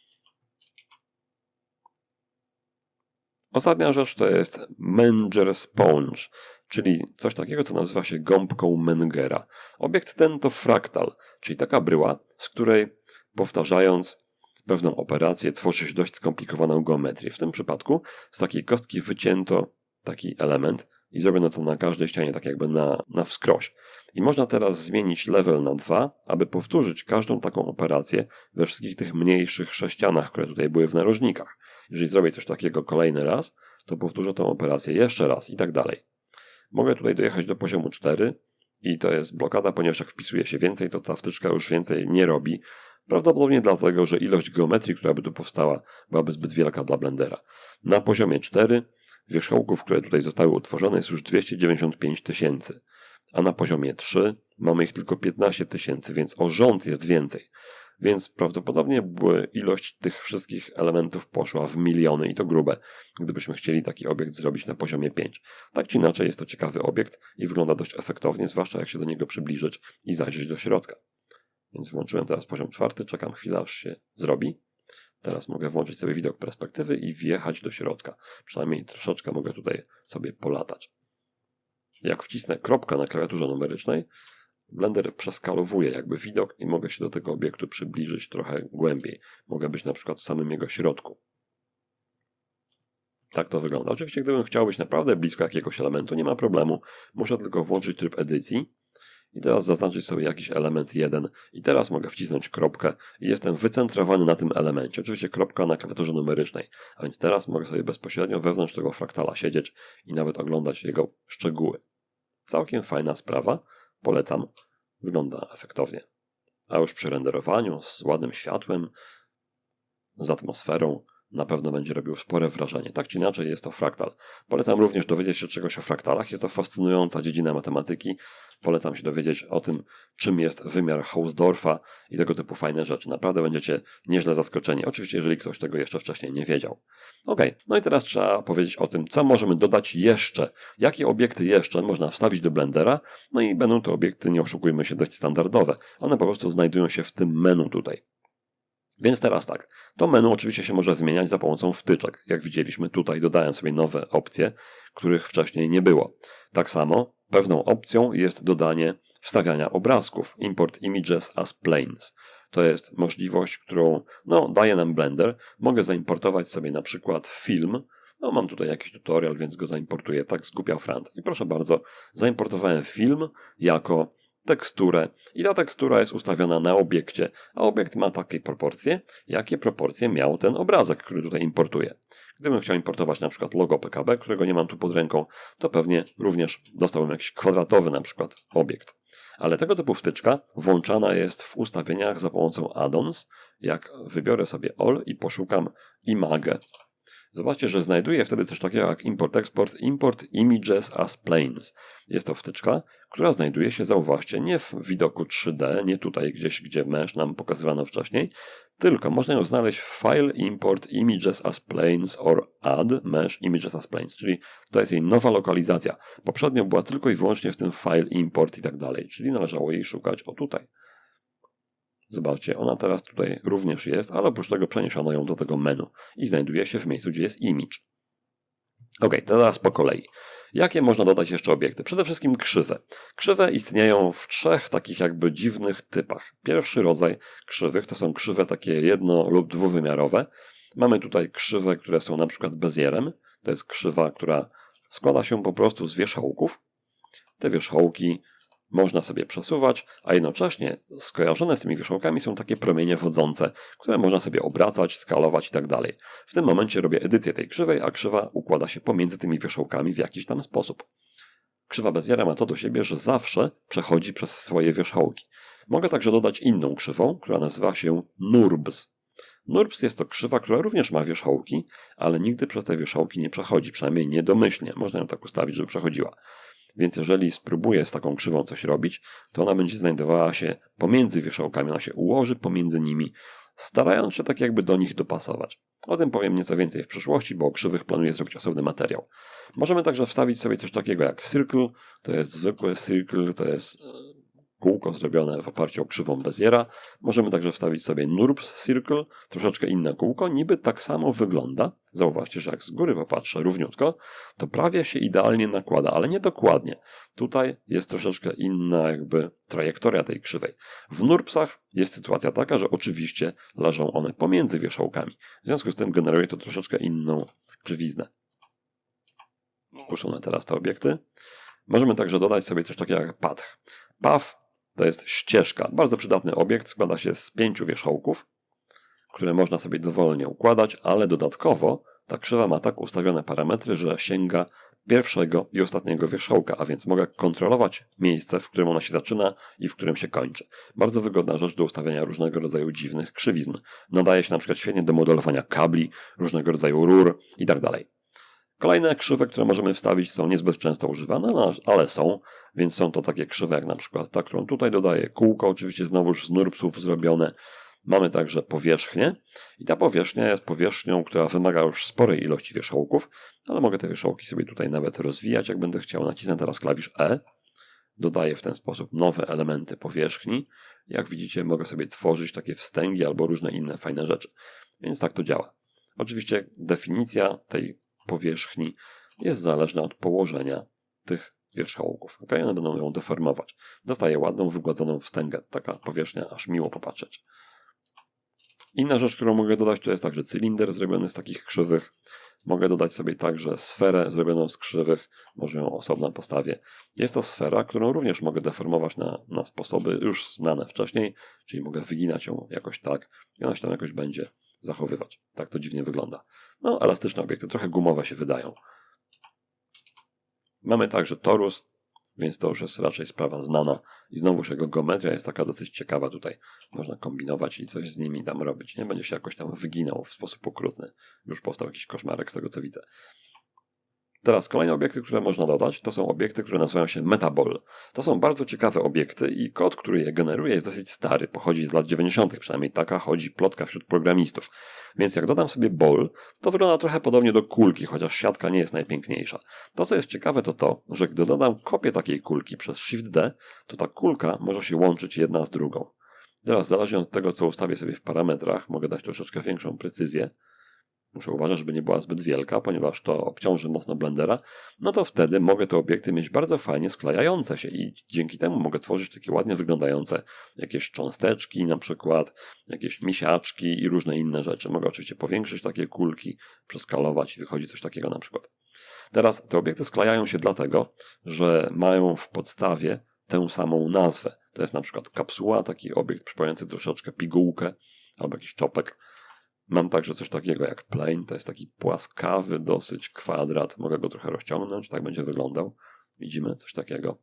Ostatnia rzecz to jest Menger Sponge, czyli coś takiego, co nazywa się gąbką Mengera. Obiekt ten to fraktal, czyli taka bryła, z której powtarzając pewną operację tworzy się dość skomplikowaną geometrię. W tym przypadku z takiej kostki wycięto taki element i zrobiono to na każdej ścianie tak jakby na wskroś. I można teraz zmienić level na 2, aby powtórzyć każdą taką operację we wszystkich tych mniejszych sześcianach, które tutaj były w narożnikach. Jeżeli zrobię coś takiego kolejny raz, to powtórzę tę operację jeszcze raz i tak dalej. Mogę tutaj dojechać do poziomu 4 i to jest blokada, ponieważ jak wpisuje się więcej, to ta wtyczka już więcej nie robi. Prawdopodobnie dlatego, że ilość geometrii, która by tu powstała, byłaby zbyt wielka dla Blendera. Na poziomie 4 wierzchołków, które tutaj zostały utworzone, jest już 295 000, a na poziomie 3 mamy ich tylko 15 000, więc o rząd jest więcej. Więc prawdopodobnie ilość tych wszystkich elementów poszła w miliony i to grube, gdybyśmy chcieli taki obiekt zrobić na poziomie 5. Tak czy inaczej jest to ciekawy obiekt i wygląda dość efektownie, zwłaszcza jak się do niego przybliżyć i zajrzeć do środka. Więc włączyłem teraz poziom 4, czekam chwilę aż się zrobi. Teraz mogę włączyć sobie widok perspektywy i wjechać do środka. Przynajmniej troszeczkę mogę tutaj sobie polatać. Jak wcisnę kropkę na klawiaturze numerycznej, Blender przeskalowuje jakby widok i mogę się do tego obiektu przybliżyć trochę głębiej. Mogę być na przykład w samym jego środku. Tak to wygląda. Oczywiście gdybym chciał być naprawdę blisko jakiegoś elementu, nie ma problemu. Muszę tylko włączyć tryb edycji i teraz zaznaczyć sobie jakiś element 1 i teraz mogę wcisnąć kropkę i jestem wycentrowany na tym elemencie. Oczywiście kropka na klawiaturze numerycznej. A więc teraz mogę sobie bezpośrednio wewnątrz tego fraktala siedzieć i nawet oglądać jego szczegóły. Całkiem fajna sprawa. Polecam. Wygląda efektownie. A już przy renderowaniu z ładnym światłem, z atmosferą na pewno będzie robił spore wrażenie. Tak czy inaczej jest to fraktal. Polecam również dowiedzieć się czegoś o fraktalach. Jest to fascynująca dziedzina matematyki. Polecam się dowiedzieć o tym, czym jest wymiar Hausdorffa i tego typu fajne rzeczy. Naprawdę będziecie nieźle zaskoczeni. Oczywiście, jeżeli ktoś tego jeszcze wcześniej nie wiedział. Ok, no i teraz trzeba powiedzieć o tym, co możemy dodać jeszcze. Jakie obiekty jeszcze można wstawić do Blendera. No i będą to obiekty, nie oszukujmy się, dość standardowe. One po prostu znajdują się w tym menu tutaj. Więc teraz tak, to menu oczywiście się może zmieniać za pomocą wtyczek. Jak widzieliśmy tutaj dodałem sobie nowe opcje, których wcześniej nie było. Tak samo pewną opcją jest dodanie wstawiania obrazków, import images as planes. To jest możliwość, którą daje nam Blender. Mogę zaimportować sobie na przykład film. Mam tutaj jakiś tutorial, więc go zaimportuję, tak zgłupiał Frant. I proszę bardzo, zaimportowałem film jako teksturę i ta tekstura jest ustawiona na obiekcie, a obiekt ma takie proporcje, jakie proporcje miał ten obrazek, który tutaj importuję. Gdybym chciał importować na przykład logo PKB, którego nie mam tu pod ręką, to pewnie również dostałbym jakiś kwadratowy na przykład obiekt. Ale tego typu wtyczka włączana jest w ustawieniach za pomocą add-ons. Jak wybiorę sobie all i poszukam image, zobaczcie, że znajduję wtedy coś takiego jak import images as planes. Jest to wtyczka, która znajduje się, zauważcie, nie w widoku 3D, nie tutaj gdzieś, gdzie mesh nam pokazywano wcześniej, tylko można ją znaleźć w file import images as planes or add mesh images as planes, czyli to jest jej nowa lokalizacja. Poprzednio była tylko i wyłącznie w tym file import i tak dalej, czyli należało jej szukać o tutaj. Zobaczcie, ona teraz tutaj również jest, ale oprócz tego przeniesiono ją do tego menu i znajduje się w miejscu, gdzie jest image. Ok, teraz po kolei. Jakie można dodać jeszcze obiekty? Przede wszystkim krzywe. Krzywe istnieją w trzech takich jakby dziwnych typach. Pierwszy rodzaj krzywych to są krzywe takie jedno- lub dwuwymiarowe. Mamy tutaj krzywe, które są na przykład Bezierem. To jest krzywa, która składa się po prostu z wierzchołków. Te wierzchołki można sobie przesuwać, a jednocześnie skojarzone z tymi wierzchołkami są takie promienie wodzące, które można sobie obracać, skalować i tak dalej. W tym momencie robię edycję tej krzywej, a krzywa układa się pomiędzy tymi wierzchołkami w jakiś tam sposób. Krzywa Beziera ma to do siebie, że zawsze przechodzi przez swoje wierzchołki. Mogę także dodać inną krzywą, która nazywa się NURBS. NURBS jest to krzywa, która również ma wierzchołki, ale nigdy przez te wierzchołki nie przechodzi, przynajmniej nie domyślnie. Można ją tak ustawić, żeby przechodziła. Więc jeżeli spróbuję z taką krzywą coś robić, to ona będzie znajdowała się pomiędzy wierzchołkami, ona się ułoży pomiędzy nimi, starając się tak jakby do nich dopasować. O tym powiem nieco więcej w przyszłości, bo o krzywych planuję zrobić osobny materiał. Możemy także wstawić sobie coś takiego jak circle, to jest zwykły circle, to jest kółko zrobione w oparciu o krzywą Beziera. Możemy także wstawić sobie NURBS Circle, troszeczkę inne kółko, niby tak samo wygląda. Zauważcie, że jak z góry popatrzę równiutko, to prawie się idealnie nakłada, ale nie dokładnie. Tutaj jest troszeczkę inna jakby trajektoria tej krzywej. W NURBSach jest sytuacja taka, że oczywiście leżą one pomiędzy wierzchołkami. W związku z tym generuje to troszeczkę inną krzywiznę. Usunę teraz te obiekty. Możemy także dodać sobie coś takiego jak path. Path to jest ścieżka. Bardzo przydatny obiekt. Składa się z 5 wierzchołków, które można sobie dowolnie układać, ale dodatkowo ta krzywa ma tak ustawione parametry, że sięga pierwszego i ostatniego wierzchołka, a więc mogę kontrolować miejsce, w którym ona się zaczyna i w którym się kończy. Bardzo wygodna rzecz do ustawiania różnego rodzaju dziwnych krzywizn. Nadaje się na przykład świetnie do modelowania kabli, różnego rodzaju rur itd. Kolejne krzywe, które możemy wstawić, są niezbyt często używane, ale są, więc są to takie krzywe jak na przykład ta, którą tutaj dodaję, kółko oczywiście znowuż z NURBSów zrobione. Mamy także powierzchnię i ta powierzchnia jest powierzchnią, która wymaga już sporej ilości wierzchołków, ale mogę te wierzchołki sobie tutaj nawet rozwijać, jak będę chciał. Nacisnę teraz klawisz E, dodaję w ten sposób nowe elementy powierzchni. Jak widzicie, mogę sobie tworzyć takie wstęgi albo różne inne fajne rzeczy, więc tak to działa. Oczywiście definicja tej powierzchni jest zależna od położenia tych wierzchołków. Okay? One będą ją deformować. Dostaję ładną, wygładzoną wstęgę. Taka powierzchnia, aż miło popatrzeć. Inna rzecz, którą mogę dodać, to jest także cylinder zrobiony z takich krzywych. Mogę dodać sobie także sferę zrobioną z krzywych. Może ją osobno postawię. Jest to sfera, którą również mogę deformować na sposoby już znane wcześniej, czyli mogę wyginać ją jakoś tak i ona się tam jakoś będzie zachowywać. Tak to dziwnie wygląda. No, elastyczne obiekty, trochę gumowe się wydają. Mamy także torus, więc to już jest raczej sprawa znana. I znowuż jego geometria jest taka dosyć ciekawa tutaj. Można kombinować i coś z nimi tam robić. Nie będzie się jakoś tam wyginał w sposób okrutny. Już powstał jakiś koszmarek z tego, co widzę. Teraz kolejne obiekty, które można dodać, to są obiekty, które nazywają się Metaball. To są bardzo ciekawe obiekty i kod, który je generuje, jest dosyć stary. Pochodzi z lat 90., przynajmniej taka chodzi plotka wśród programistów. Więc jak dodam sobie ball, to wygląda trochę podobnie do kulki, chociaż siatka nie jest najpiękniejsza. To, co jest ciekawe, to to, że gdy dodam kopię takiej kulki przez Shift D, to ta kulka może się łączyć jedna z drugą. Teraz, zależnie od tego, co ustawię sobie w parametrach, mogę dać troszeczkę większą precyzję. Muszę uważać, żeby nie była zbyt wielka, ponieważ to obciąży mocno blendera, no to wtedy mogę te obiekty mieć bardzo fajnie sklejające się i dzięki temu mogę tworzyć takie ładnie wyglądające jakieś cząsteczki, na przykład jakieś misiaczki i różne inne rzeczy. Mogę oczywiście powiększyć takie kulki, przeskalować i wychodzi coś takiego na przykład. Teraz te obiekty sklejają się dlatego, że mają w podstawie tę samą nazwę. To jest na przykład kapsuła, taki obiekt przypominający troszeczkę pigułkę albo jakiś czopek. Mam także coś takiego jak plane, to jest taki płaskawy dosyć kwadrat. Mogę go trochę rozciągnąć, tak będzie wyglądał. Widzimy coś takiego.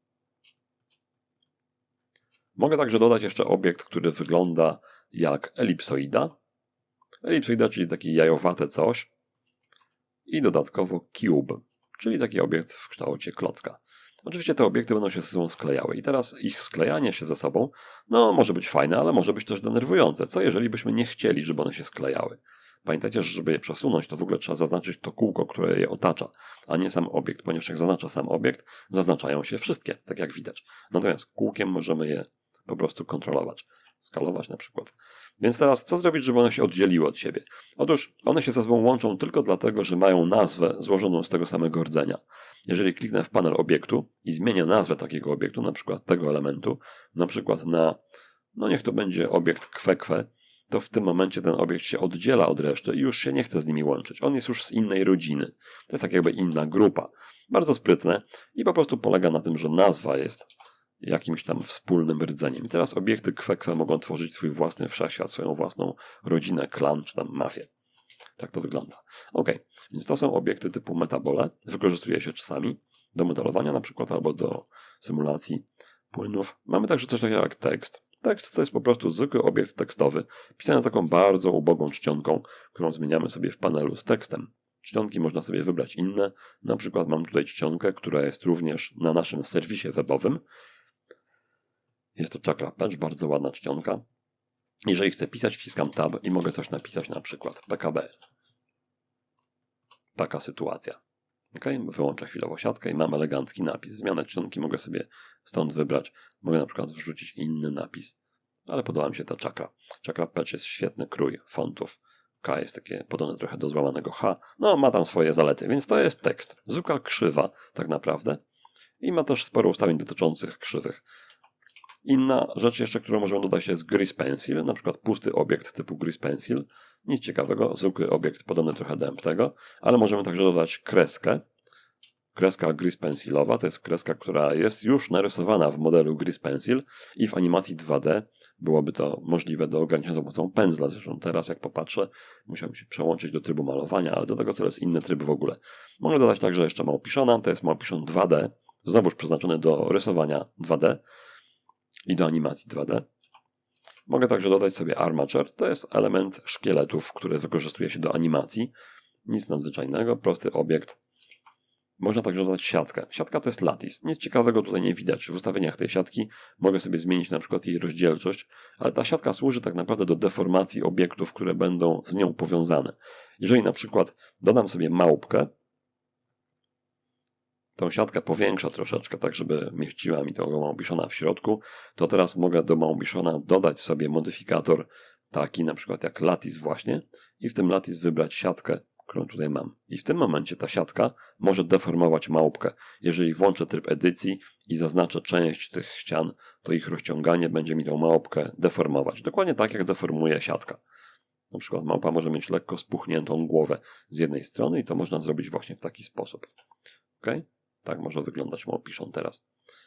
Mogę także dodać jeszcze obiekt, który wygląda jak elipsoida. Elipsoida, czyli takie jajowate coś. I dodatkowo cube, czyli taki obiekt w kształcie klocka. Oczywiście te obiekty będą się ze sobą sklejały i teraz ich sklejanie się ze sobą, no może być fajne, ale może być też denerwujące. Co jeżeli byśmy nie chcieli, żeby one się sklejały? Pamiętajcie, że żeby je przesunąć, to w ogóle trzeba zaznaczyć to kółko, które je otacza, a nie sam obiekt, ponieważ jak zaznacza sam obiekt, zaznaczają się wszystkie, tak jak widać. Natomiast kółkiem możemy je po prostu kontrolować. skalować na przykład. Więc teraz co zrobić, żeby one się oddzieliły od siebie? Otóż one się ze sobą łączą tylko dlatego, że mają nazwę złożoną z tego samego rdzenia. Jeżeli kliknę w panel obiektu i zmienię nazwę takiego obiektu, na przykład tego elementu, na przykład na, no niech to będzie obiekt kwekwe, to w tym momencie ten obiekt się oddziela od reszty i już się nie chce z nimi łączyć. On jest już z innej rodziny. To jest tak jakby inna grupa. Bardzo sprytne i po prostu polega na tym, że nazwa jest jakimś tam wspólnym rdzeniem. I teraz obiekty kwekwe mogą tworzyć swój własny wszechświat, swoją własną rodzinę, klan czy tam mafię. Tak to wygląda. Ok, więc to są obiekty typu metabole. Wykorzystuje się czasami do modelowania na przykład albo do symulacji płynów. Mamy także coś takiego jak tekst. Tekst to jest po prostu zwykły obiekt tekstowy, pisany taką bardzo ubogą czcionką, którą zmieniamy sobie w panelu z tekstem. Czcionki można sobie wybrać inne. Na przykład mam tutaj czcionkę, która jest również na naszym serwisie webowym. Jest to Chakra Patch, bardzo ładna czcionka. Jeżeli chcę pisać, wciskam tab i mogę coś napisać, na przykład PKB. Taka sytuacja. Ok, wyłączę chwilowo siatkę i mam elegancki napis. Zmianę czcionki mogę sobie stąd wybrać. Mogę na przykład wrzucić inny napis. Ale podoba mi się ta czakra. Chakra Patch jest świetny krój fontów. K jest takie podobne trochę do złamanego H. No, ma tam swoje zalety, więc to jest tekst. Zwykła krzywa tak naprawdę. I ma też sporo ustawień dotyczących krzywych. Inna rzecz jeszcze, którą możemy dodać, jest Grease Pencil, na przykład pusty obiekt typu Grease Pencil. Nic ciekawego, zwykły obiekt podobny trochę do emptego, ale możemy także dodać kreskę. Kreska Grease Pencilowa to jest kreska, która jest już narysowana w modelu Grease Pencil i w animacji 2D byłoby to możliwe do ograniczenia za pomocą pędzla. Zresztą teraz jak popatrzę, musiałem się przełączyć do trybu malowania, ale do tego celu jest inny tryb w ogóle. Mogę dodać także jeszcze Małpiszona, to jest Małpiszon 2D, znowuż przeznaczony do rysowania 2D. I do animacji 2D. Mogę także dodać sobie Armature. To jest element szkieletów, który wykorzystuje się do animacji. Nic nadzwyczajnego, prosty obiekt. Można także dodać siatkę. Siatka to jest lattice. Nic ciekawego tutaj nie widać. W ustawieniach tej siatki mogę sobie zmienić na przykład jej rozdzielczość, ale ta siatka służy tak naprawdę do deformacji obiektów, które będą z nią powiązane. Jeżeli na przykład dodam sobie małpkę, tą siatkę powiększa troszeczkę, tak żeby mieściła mi tego Małpiszona w środku, to teraz mogę do Małpiszona dodać sobie modyfikator taki na przykład jak lattice właśnie i w tym lattice wybrać siatkę, którą tutaj mam. I w tym momencie ta siatka może deformować małpkę. Jeżeli włączę tryb edycji i zaznaczę część tych ścian, to ich rozciąganie będzie mi tą małpkę deformować. Dokładnie tak jak deformuje siatka. Na przykład małpa może mieć lekko spuchniętą głowę z jednej strony i to można zrobić właśnie w taki sposób. Ok? Tak może wyglądać Małpiszon teraz.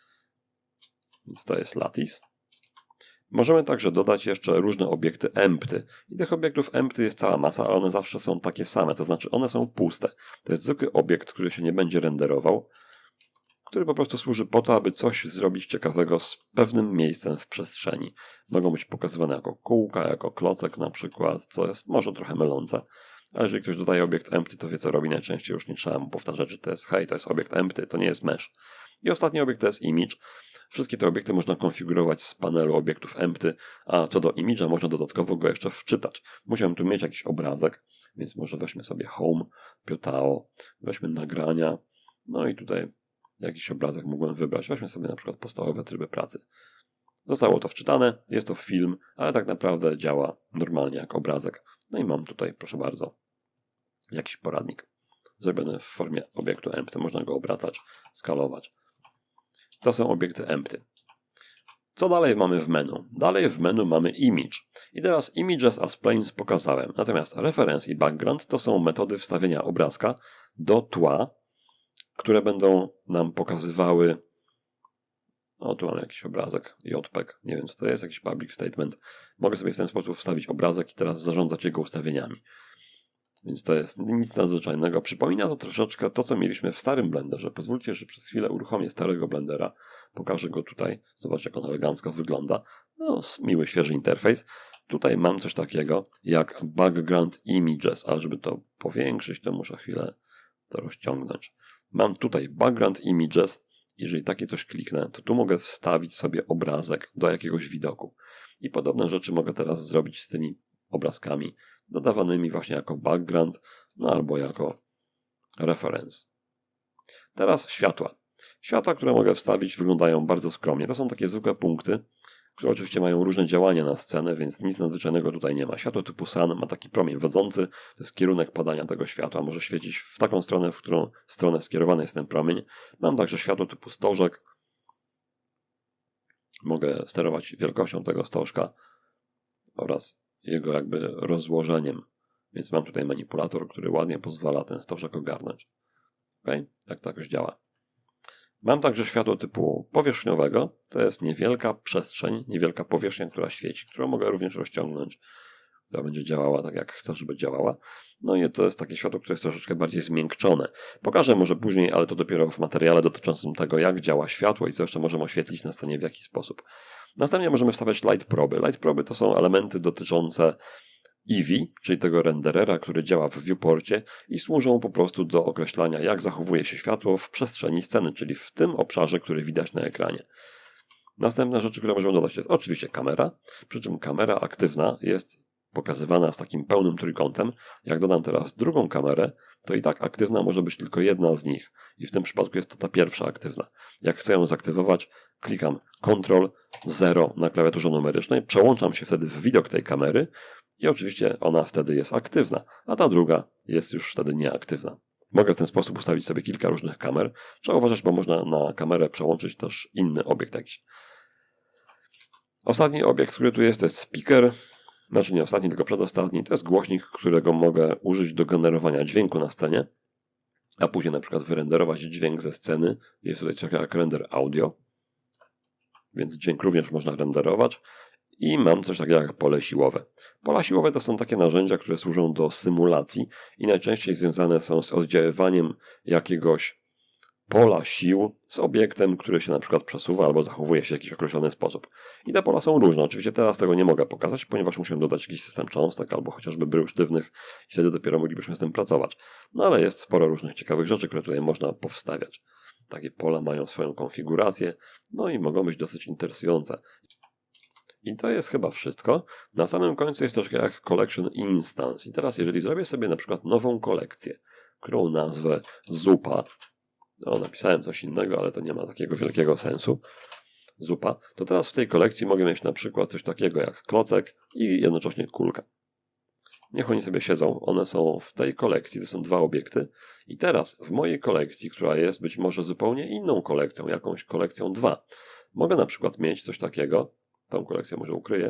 Więc to jest lattice. Możemy także dodać jeszcze różne obiekty empty. I tych obiektów empty jest cała masa, ale one zawsze są takie same, to znaczy one są puste. To jest zwykły obiekt, który się nie będzie renderował, który po prostu służy po to, aby coś zrobić ciekawego z pewnym miejscem w przestrzeni. Mogą być pokazywane jako kółka, jako klocek na przykład, co jest może trochę mylące. Ale jeżeli ktoś dodaje obiekt empty, to wie co robi. Najczęściej już nie trzeba mu powtarzać, że to jest hej, to jest obiekt empty, to nie jest mesh. I ostatni obiekt to jest image. Wszystkie te obiekty można konfigurować z panelu obiektów empty, a co do image'a można dodatkowo go jeszcze wczytać. Musiałem tu mieć jakiś obrazek, więc może weźmy sobie home, piotao, weźmy nagrania, no i tutaj jakiś obrazek mógłbym wybrać. Weźmy sobie na przykład podstawowe tryby pracy. Zostało to wczytane, jest to film, ale tak naprawdę działa normalnie jak obrazek. No i mam tutaj, proszę bardzo, jakiś poradnik zrobiony w formie obiektu empty. Można go obracać, skalować. To są obiekty empty. Co dalej mamy w menu? Dalej w menu mamy image. I teraz images as planes pokazałem. Natomiast reference i background to są metody wstawienia obrazka do tła, które będą nam pokazywały. O, tu mam jakiś obrazek, JPEG, nie wiem co to jest, jakiś public statement. Mogę sobie w ten sposób wstawić obrazek i teraz zarządzać jego ustawieniami. Więc to jest nic nadzwyczajnego. Przypomina to troszeczkę to, co mieliśmy w starym Blenderze. Pozwólcie, że przez chwilę uruchomię starego Blendera. Pokażę go tutaj. Zobaczcie, jak on elegancko wygląda. No, miły, świeży interfejs. Tutaj mam coś takiego jak Background Images, ale żeby to powiększyć, to muszę chwilę to rozciągnąć. Mam tutaj Background Images. Jeżeli takie coś kliknę, to tu mogę wstawić sobie obrazek do jakiegoś widoku. I podobne rzeczy mogę teraz zrobić z tymi obrazkami dodawanymi właśnie jako background, no albo jako reference. Teraz światła. Światła, które mogę wstawić, wyglądają bardzo skromnie. To są takie zwykłe punkty, które oczywiście mają różne działania na scenę, więc nic nadzwyczajnego tutaj nie ma. Światło typu sun ma taki promień wodzący, to jest kierunek padania tego światła, może świecić w taką stronę, w którą stronę skierowany jest ten promień. Mam także światło typu stożek. Mogę sterować wielkością tego stożka oraz jego jakby rozłożeniem. Więc mam tutaj manipulator, który ładnie pozwala ten stożek ogarnąć. Okay? Tak to jakoś działa. Mam także światło typu powierzchniowego. To jest niewielka przestrzeń, niewielka powierzchnia, która świeci, którą mogę również rozciągnąć, która będzie działała tak, jak chcę, żeby działała. No i to jest takie światło, które jest troszeczkę bardziej zmiękczone. Pokażę może później, ale to dopiero w materiale dotyczącym tego, jak działa światło i co jeszcze możemy oświetlić na scenie, w jaki sposób. Następnie możemy wstawiać light proby. Light proby to są elementy dotyczące Eevee, czyli tego renderera, który działa w viewporcie i służą po prostu do określania, jak zachowuje się światło w przestrzeni sceny, czyli w tym obszarze, który widać na ekranie. Następna rzecz, którą możemy dodać, to jest oczywiście kamera, przy czym kamera aktywna jest pokazywana z takim pełnym trójkątem. Jak dodam teraz drugą kamerę, to i tak aktywna może być tylko jedna z nich i w tym przypadku jest to ta pierwsza aktywna. Jak chcę ją zaktywować, klikam Ctrl 0 na klawiaturze numerycznej, przełączam się wtedy w widok tej kamery i oczywiście ona wtedy jest aktywna, a ta druga jest już wtedy nieaktywna. Mogę w ten sposób ustawić sobie kilka różnych kamer. Trzeba uważać, bo można na kamerę przełączyć też inny obiekt jakiś. Ostatni obiekt, który tu jest, to jest speaker. Znaczy nie ostatni, tylko przedostatni. To jest głośnik, którego mogę użyć do generowania dźwięku na scenie, a później na przykład wyrenderować dźwięk ze sceny. Jest tutaj coś jak render audio, więc dźwięk również można renderować. I mam coś takiego jak pole siłowe. Pola siłowe to są takie narzędzia, które służą do symulacji i najczęściej związane są z oddziaływaniem jakiegoś pola sił z obiektem, który się na przykład przesuwa albo zachowuje się w jakiś określony sposób. I te pola są różne. Oczywiście teraz tego nie mogę pokazać, ponieważ muszę dodać jakiś system cząstek albo chociażby brył sztywnych i wtedy dopiero moglibyśmy z tym pracować. No ale jest sporo różnych ciekawych rzeczy, które tutaj można powstawiać. Takie pola mają swoją konfigurację, no i mogą być dosyć interesujące. I to jest chyba wszystko. Na samym końcu jest troszkę jak Collection Instance. I teraz jeżeli zrobię sobie na przykład nową kolekcję, którą nazwę Zupa, no napisałem coś innego, ale to nie ma takiego wielkiego sensu, Zupa, to teraz w tej kolekcji mogę mieć na przykład coś takiego jak klocek i jednocześnie kulka. Niech oni sobie siedzą, one są w tej kolekcji, to są dwa obiekty. I teraz w mojej kolekcji, która jest być może zupełnie inną kolekcją, jakąś kolekcją 2, mogę na przykład mieć coś takiego, tą kolekcję może ukryję,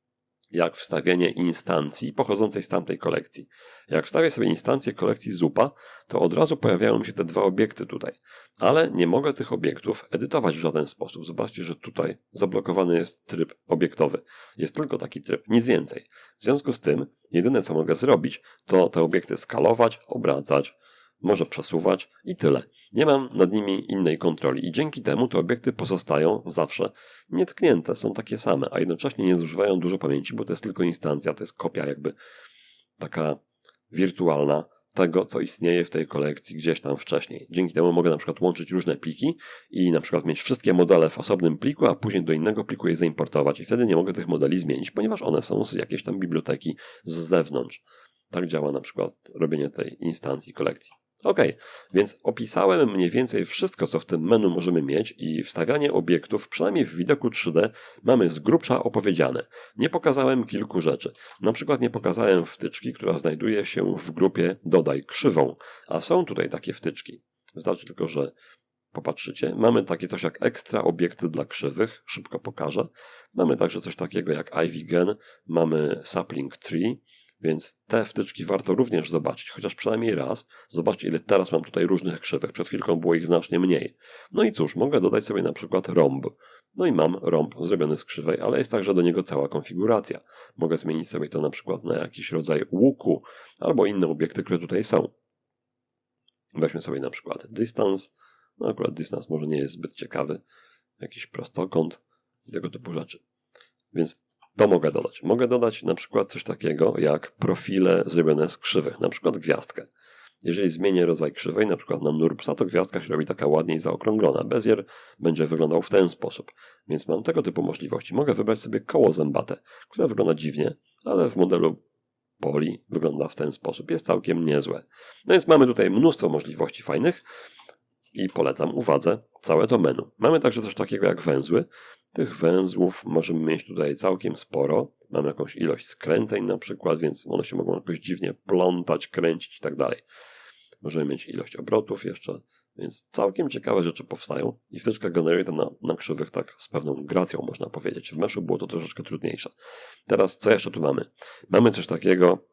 jak wstawienie instancji pochodzącej z tamtej kolekcji. Jak wstawię sobie instancję kolekcji Zupa, to od razu pojawiają mi się te dwa obiekty tutaj. Ale nie mogę tych obiektów edytować w żaden sposób. Zobaczcie, że tutaj zablokowany jest tryb obiektowy. Jest tylko taki tryb, nic więcej. W związku z tym, jedyne co mogę zrobić, to te obiekty skalować, obracać, może przesuwać i tyle. Nie mam nad nimi innej kontroli i dzięki temu te obiekty pozostają zawsze nietknięte, są takie same, a jednocześnie nie zużywają dużo pamięci, bo to jest tylko instancja, to jest kopia jakby taka wirtualna tego, co istnieje w tej kolekcji gdzieś tam wcześniej. Dzięki temu mogę na przykład łączyć różne pliki i na przykład mieć wszystkie modele w osobnym pliku, a później do innego pliku je zaimportować i wtedy nie mogę tych modeli zmienić, ponieważ one są z jakiejś tam biblioteki z zewnątrz. Tak działa na przykład robienie tej instancji kolekcji. Ok, więc opisałem mniej więcej wszystko, co w tym menu możemy mieć i wstawianie obiektów, przynajmniej w widoku 3D, mamy z grubsza opowiedziane. Nie pokazałem kilku rzeczy. Na przykład nie pokazałem wtyczki, która znajduje się w grupie Dodaj krzywą, a są tutaj takie wtyczki. Wystarczy tylko, że popatrzycie. Mamy takie coś jak ekstra obiekty dla krzywych, szybko pokażę. Mamy także coś takiego jak Ivy Gen, mamy Sapling Tree, więc te wtyczki warto również zobaczyć, chociaż przynajmniej raz. Zobaczcie, ile teraz mam tutaj różnych krzywych. Przed chwilką było ich znacznie mniej. No i cóż, mogę dodać sobie na przykład rąb. No i mam rąb zrobiony z krzywej, ale jest także do niego cała konfiguracja. Mogę zmienić sobie to na przykład na jakiś rodzaj łuku albo inne obiekty, które tutaj są. Weźmy sobie na przykład dystans. No akurat dystans może nie jest zbyt ciekawy. Jakiś prostokąt i tego typu rzeczy. Więc to mogę dodać. Mogę dodać na przykład coś takiego jak profile zrobione z krzywych, na przykład gwiazdkę. Jeżeli zmienię rodzaj krzywej, na przykład na NURBSa, to gwiazdka się robi taka ładniej zaokrąglona. Bezier będzie wyglądał w ten sposób. Więc mam tego typu możliwości. Mogę wybrać sobie koło zębate, które wygląda dziwnie, ale w modelu Poly wygląda w ten sposób. Jest całkiem niezłe. No więc mamy tutaj mnóstwo możliwości fajnych i polecam uwadze całe to menu. Mamy także coś takiego jak węzły. Tych węzłów możemy mieć tutaj całkiem sporo. Mamy jakąś ilość skręceń na przykład, więc one się mogą jakoś dziwnie plątać, kręcić i tak dalej. Możemy mieć ilość obrotów jeszcze, więc całkiem ciekawe rzeczy powstają. I wtyczka Generator na krzywych tak z pewną gracją można powiedzieć. W Meshu było to troszeczkę trudniejsze. Teraz co jeszcze tu mamy? Mamy coś takiego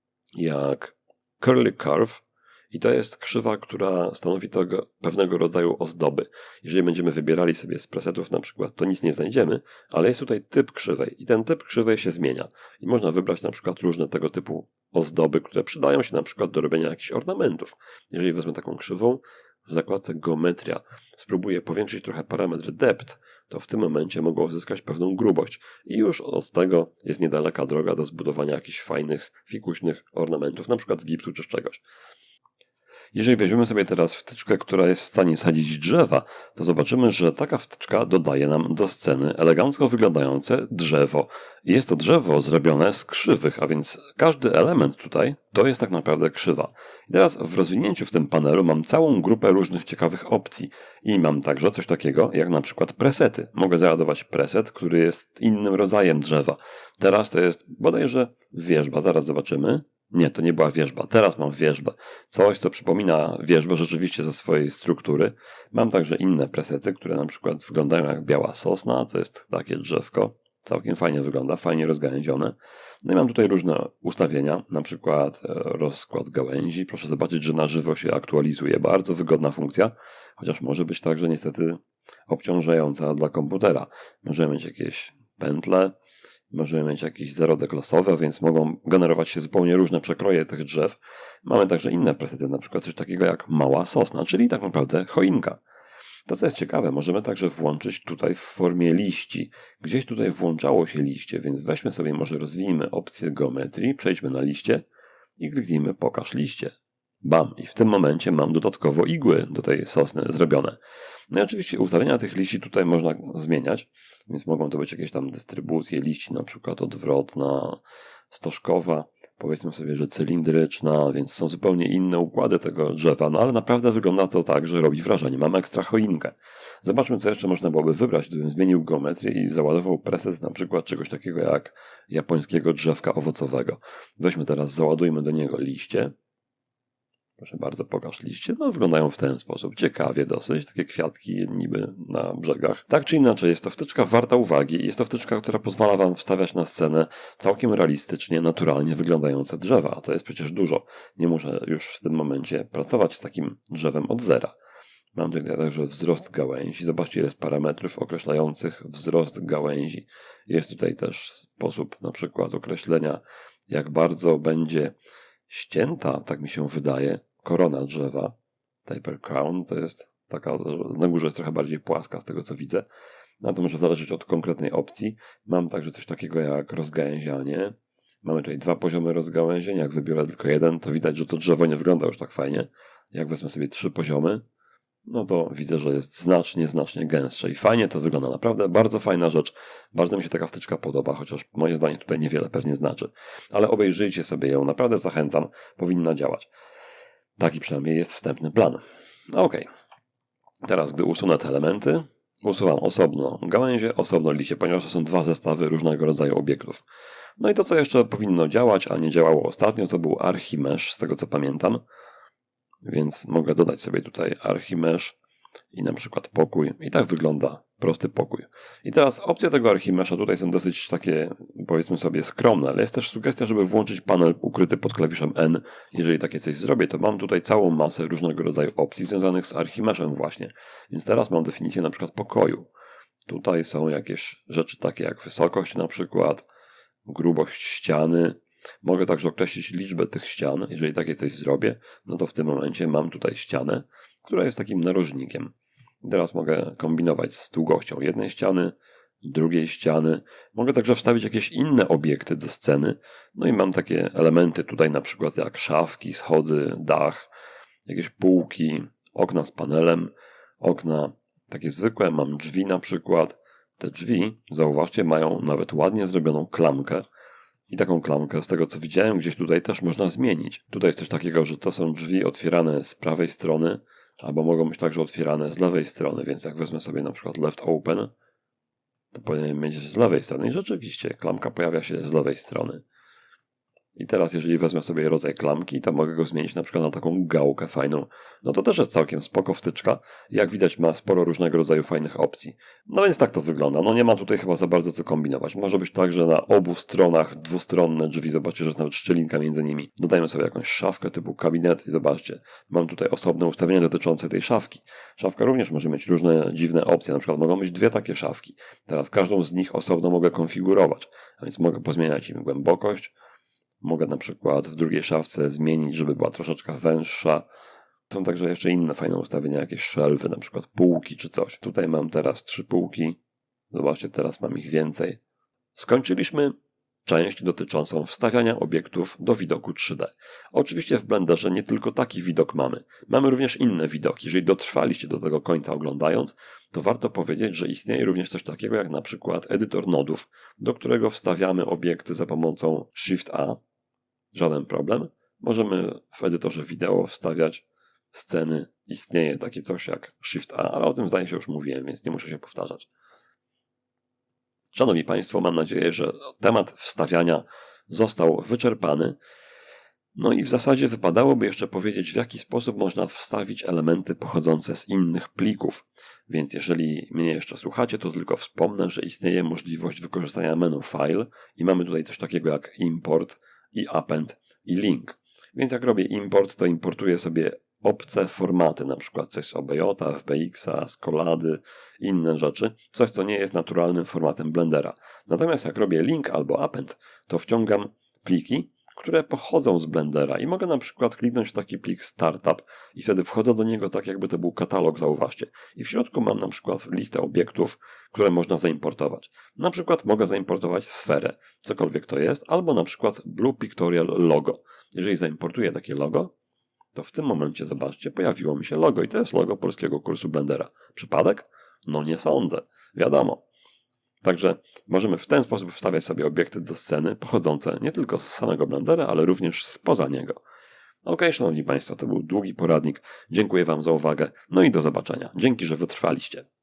jak Curly Curve. I to jest krzywa, która stanowi pewnego rodzaju ozdoby. Jeżeli będziemy wybierali sobie z presetów na przykład, to nic nie znajdziemy, ale jest tutaj typ krzywej i ten typ krzywej się zmienia. I można wybrać na przykład różne tego typu ozdoby, które przydają się na przykład do robienia jakichś ornamentów. Jeżeli wezmę taką krzywą, w zakładce Geometria spróbuję powiększyć trochę parametr Depth, to w tym momencie mogę uzyskać pewną grubość. I już od tego jest niedaleka droga do zbudowania jakichś fajnych, fikuśnych ornamentów, na przykład z gipsu czy z czegoś. Jeżeli weźmiemy sobie teraz wtyczkę, która jest w stanie sadzić drzewa, to zobaczymy, że taka wtyczka dodaje nam do sceny elegancko wyglądające drzewo. Jest to drzewo zrobione z krzywych, a więc każdy element tutaj to jest tak naprawdę krzywa. I teraz w rozwinięciu w tym panelu mam całą grupę różnych ciekawych opcji. I mam także coś takiego jak na przykład presety. Mogę załadować preset, który jest innym rodzajem drzewa. Teraz to jest bodajże wierzba, zaraz zobaczymy. Nie, to nie była wierzba. Teraz mam wierzbę. Coś, co przypomina wierzbę rzeczywiście ze swojej struktury. Mam także inne presety, które na przykład wyglądają jak biała sosna. To jest takie drzewko. Całkiem fajnie wygląda, fajnie rozgałęzione. No i mam tutaj różne ustawienia, na przykład rozkład gałęzi. Proszę zobaczyć, że na żywo się aktualizuje. Bardzo wygodna funkcja, chociaż może być także niestety obciążająca dla komputera. Możemy mieć jakieś pętle, możemy mieć jakieś zerodek losowe, więc mogą generować się zupełnie różne przekroje tych drzew. Mamy także inne presety, na przykład coś takiego jak mała sosna, czyli tak naprawdę choinka. To, co jest ciekawe, możemy także włączyć tutaj w formie liści. Gdzieś tutaj włączało się liście, więc weźmy sobie, może rozwijmy opcję geometrii, przejdźmy na liście i kliknijmy pokaż liście. Bam! I w tym momencie mam dodatkowo igły do tej sosny zrobione. No i oczywiście ustawienia tych liści tutaj można zmieniać, więc mogą to być jakieś tam dystrybucje liści, na przykład odwrotna, stożkowa, powiedzmy sobie, że cylindryczna, więc są zupełnie inne układy tego drzewa, no ale naprawdę wygląda to tak, że robi wrażenie. Mam ekstra choinkę. Zobaczmy, co jeszcze można byłoby wybrać, gdybym zmienił geometrię i załadował preset na przykład czegoś takiego jak japońskiego drzewka owocowego. Weźmy teraz, załadujmy do niego liście. Proszę bardzo, pokaż liście. No, wyglądają w ten sposób. Ciekawie dosyć. Takie kwiatki niby na brzegach. Tak czy inaczej, jest to wtyczka warta uwagi. Jest to wtyczka, która pozwala Wam wstawiać na scenę całkiem realistycznie, naturalnie wyglądające drzewa. A to jest przecież dużo. Nie muszę już w tym momencie pracować z takim drzewem od zera. Mam tutaj także wzrost gałęzi. Zobaczcie, ile jest parametrów określających wzrost gałęzi. Jest tutaj też sposób na przykład określenia, jak bardzo będzie ścięta, tak mi się wydaje, korona drzewa. Taper crown to jest taka, na górze jest trochę bardziej płaska z tego co widzę. No to może zależeć od konkretnej opcji. Mam także coś takiego jak rozgałęzianie. Mamy tutaj 2 poziomy rozgałęzień. Jak wybiorę tylko jeden, to widać, że to drzewo nie wygląda już tak fajnie. Jak wezmę sobie 3 poziomy, no to widzę, że jest znacznie gęstsze i fajnie to wygląda. Naprawdę bardzo fajna rzecz. Bardzo mi się taka wtyczka podoba, chociaż moje zdanie tutaj niewiele pewnie znaczy. Ale obejrzyjcie sobie ją, naprawdę zachęcam, powinna działać. Taki przynajmniej jest wstępny plan. Okej. Teraz, gdy usunę te elementy, usuwam osobno gałęzie, osobno liście, ponieważ to są 2 zestawy różnego rodzaju obiektów. No i to, co jeszcze powinno działać, a nie działało ostatnio, to był Archimesh, z tego co pamiętam. Więc mogę dodać sobie tutaj Archimesh i na przykład pokój. I tak wygląda prosty pokój. I teraz opcje tego Archimesha tutaj są dosyć takie, powiedzmy sobie, skromne, ale jest też sugestia, żeby włączyć panel ukryty pod klawiszem N. Jeżeli takie coś zrobię, to mam tutaj całą masę różnego rodzaju opcji związanych z Archimeshem właśnie. Więc teraz mam definicję na przykład pokoju. Tutaj są jakieś rzeczy takie jak wysokość na przykład, grubość ściany. Mogę także określić liczbę tych ścian. Jeżeli takie coś zrobię, no to w tym momencie mam tutaj ścianę, która jest takim narożnikiem. Teraz mogę kombinować z długością jednej ściany, drugiej ściany. Mogę także wstawić jakieś inne obiekty do sceny. No i mam takie elementy tutaj na przykład jak szafki, schody, dach, jakieś półki, okna z panelem, okna takie zwykłe. Mam drzwi na przykład. Te drzwi, zauważcie, mają nawet ładnie zrobioną klamkę. I taką klamkę, z tego co widziałem, gdzieś tutaj też można zmienić. Tutaj jest coś takiego, że to są drzwi otwierane z prawej strony, albo mogą być także otwierane z lewej strony, więc jak wezmę sobie na przykład left open, To powinien mieć z lewej strony. I rzeczywiście klamka pojawia się z lewej strony. I teraz jeżeli wezmę sobie rodzaj klamki, to mogę go zmienić na przykład na taką gałkę fajną. No to też jest całkiem spoko wtyczka. Jak widać ma sporo różnego rodzaju fajnych opcji. No więc tak to wygląda. No nie ma tutaj chyba za bardzo co kombinować. Może być tak, że na obu stronach dwustronne drzwi, zobaczcie, że jest nawet szczelinka między nimi. Dodajmy sobie jakąś szafkę typu kabinet i zobaczcie. Mam tutaj osobne ustawienia dotyczące tej szafki. Szafka również może mieć różne dziwne opcje. Na przykład mogą być dwie takie szafki. Teraz każdą z nich osobno mogę konfigurować. A więc mogę pozmieniać im głębokość. Mogę na przykład w drugiej szafce zmienić, żeby była troszeczkę węższa. Są także jeszcze inne fajne ustawienia, jakieś szelwy, na przykład półki czy coś. Tutaj mam teraz 3 półki. Zobaczcie, teraz mam ich więcej. Skończyliśmy część dotyczącą wstawiania obiektów do widoku 3D. Oczywiście w Blenderze nie tylko taki widok mamy. Mamy również inne widoki. Jeżeli dotrwaliście do tego końca oglądając, to warto powiedzieć, że istnieje również coś takiego jak na przykład edytor nodów, do którego wstawiamy obiekty za pomocą Shift-A. Żaden problem. Możemy w edytorze wideo wstawiać sceny. Istnieje takie coś jak Shift-A, ale o tym zdaje się już mówiłem, więc nie muszę się powtarzać. Szanowni Państwo, mam nadzieję, że temat wstawiania został wyczerpany. No i w zasadzie wypadałoby jeszcze powiedzieć, w jaki sposób można wstawić elementy pochodzące z innych plików. Więc jeżeli mnie jeszcze słuchacie, to tylko wspomnę, że istnieje możliwość wykorzystania menu File i mamy tutaj coś takiego jak Import i Append i Link. Więc jak robię import, to importuję sobie obce formaty, na przykład coś z OBJ, FBX-a, z Collady, inne rzeczy, coś co nie jest naturalnym formatem Blendera. Natomiast jak robię link albo append, to wciągam pliki, które pochodzą z Blendera i mogę na przykład kliknąć w taki plik startup i wtedy wchodzę do niego tak jakby to był katalog, zauważcie. I w środku mam na przykład listę obiektów, które można zaimportować. Na przykład mogę zaimportować sferę, cokolwiek to jest, albo na przykład Blue Pictorial Logo. Jeżeli zaimportuję takie logo, to w tym momencie, zobaczcie, pojawiło mi się logo i to jest logo polskiego kursu Blendera. Przypadek? No nie sądzę. Wiadomo. Także możemy w ten sposób wstawiać sobie obiekty do sceny pochodzące nie tylko z samego Blendera, ale również spoza niego. Ok, szanowni Państwo, to był długi poradnik. Dziękuję Wam za uwagę. No i do zobaczenia. Dzięki, że wytrwaliście.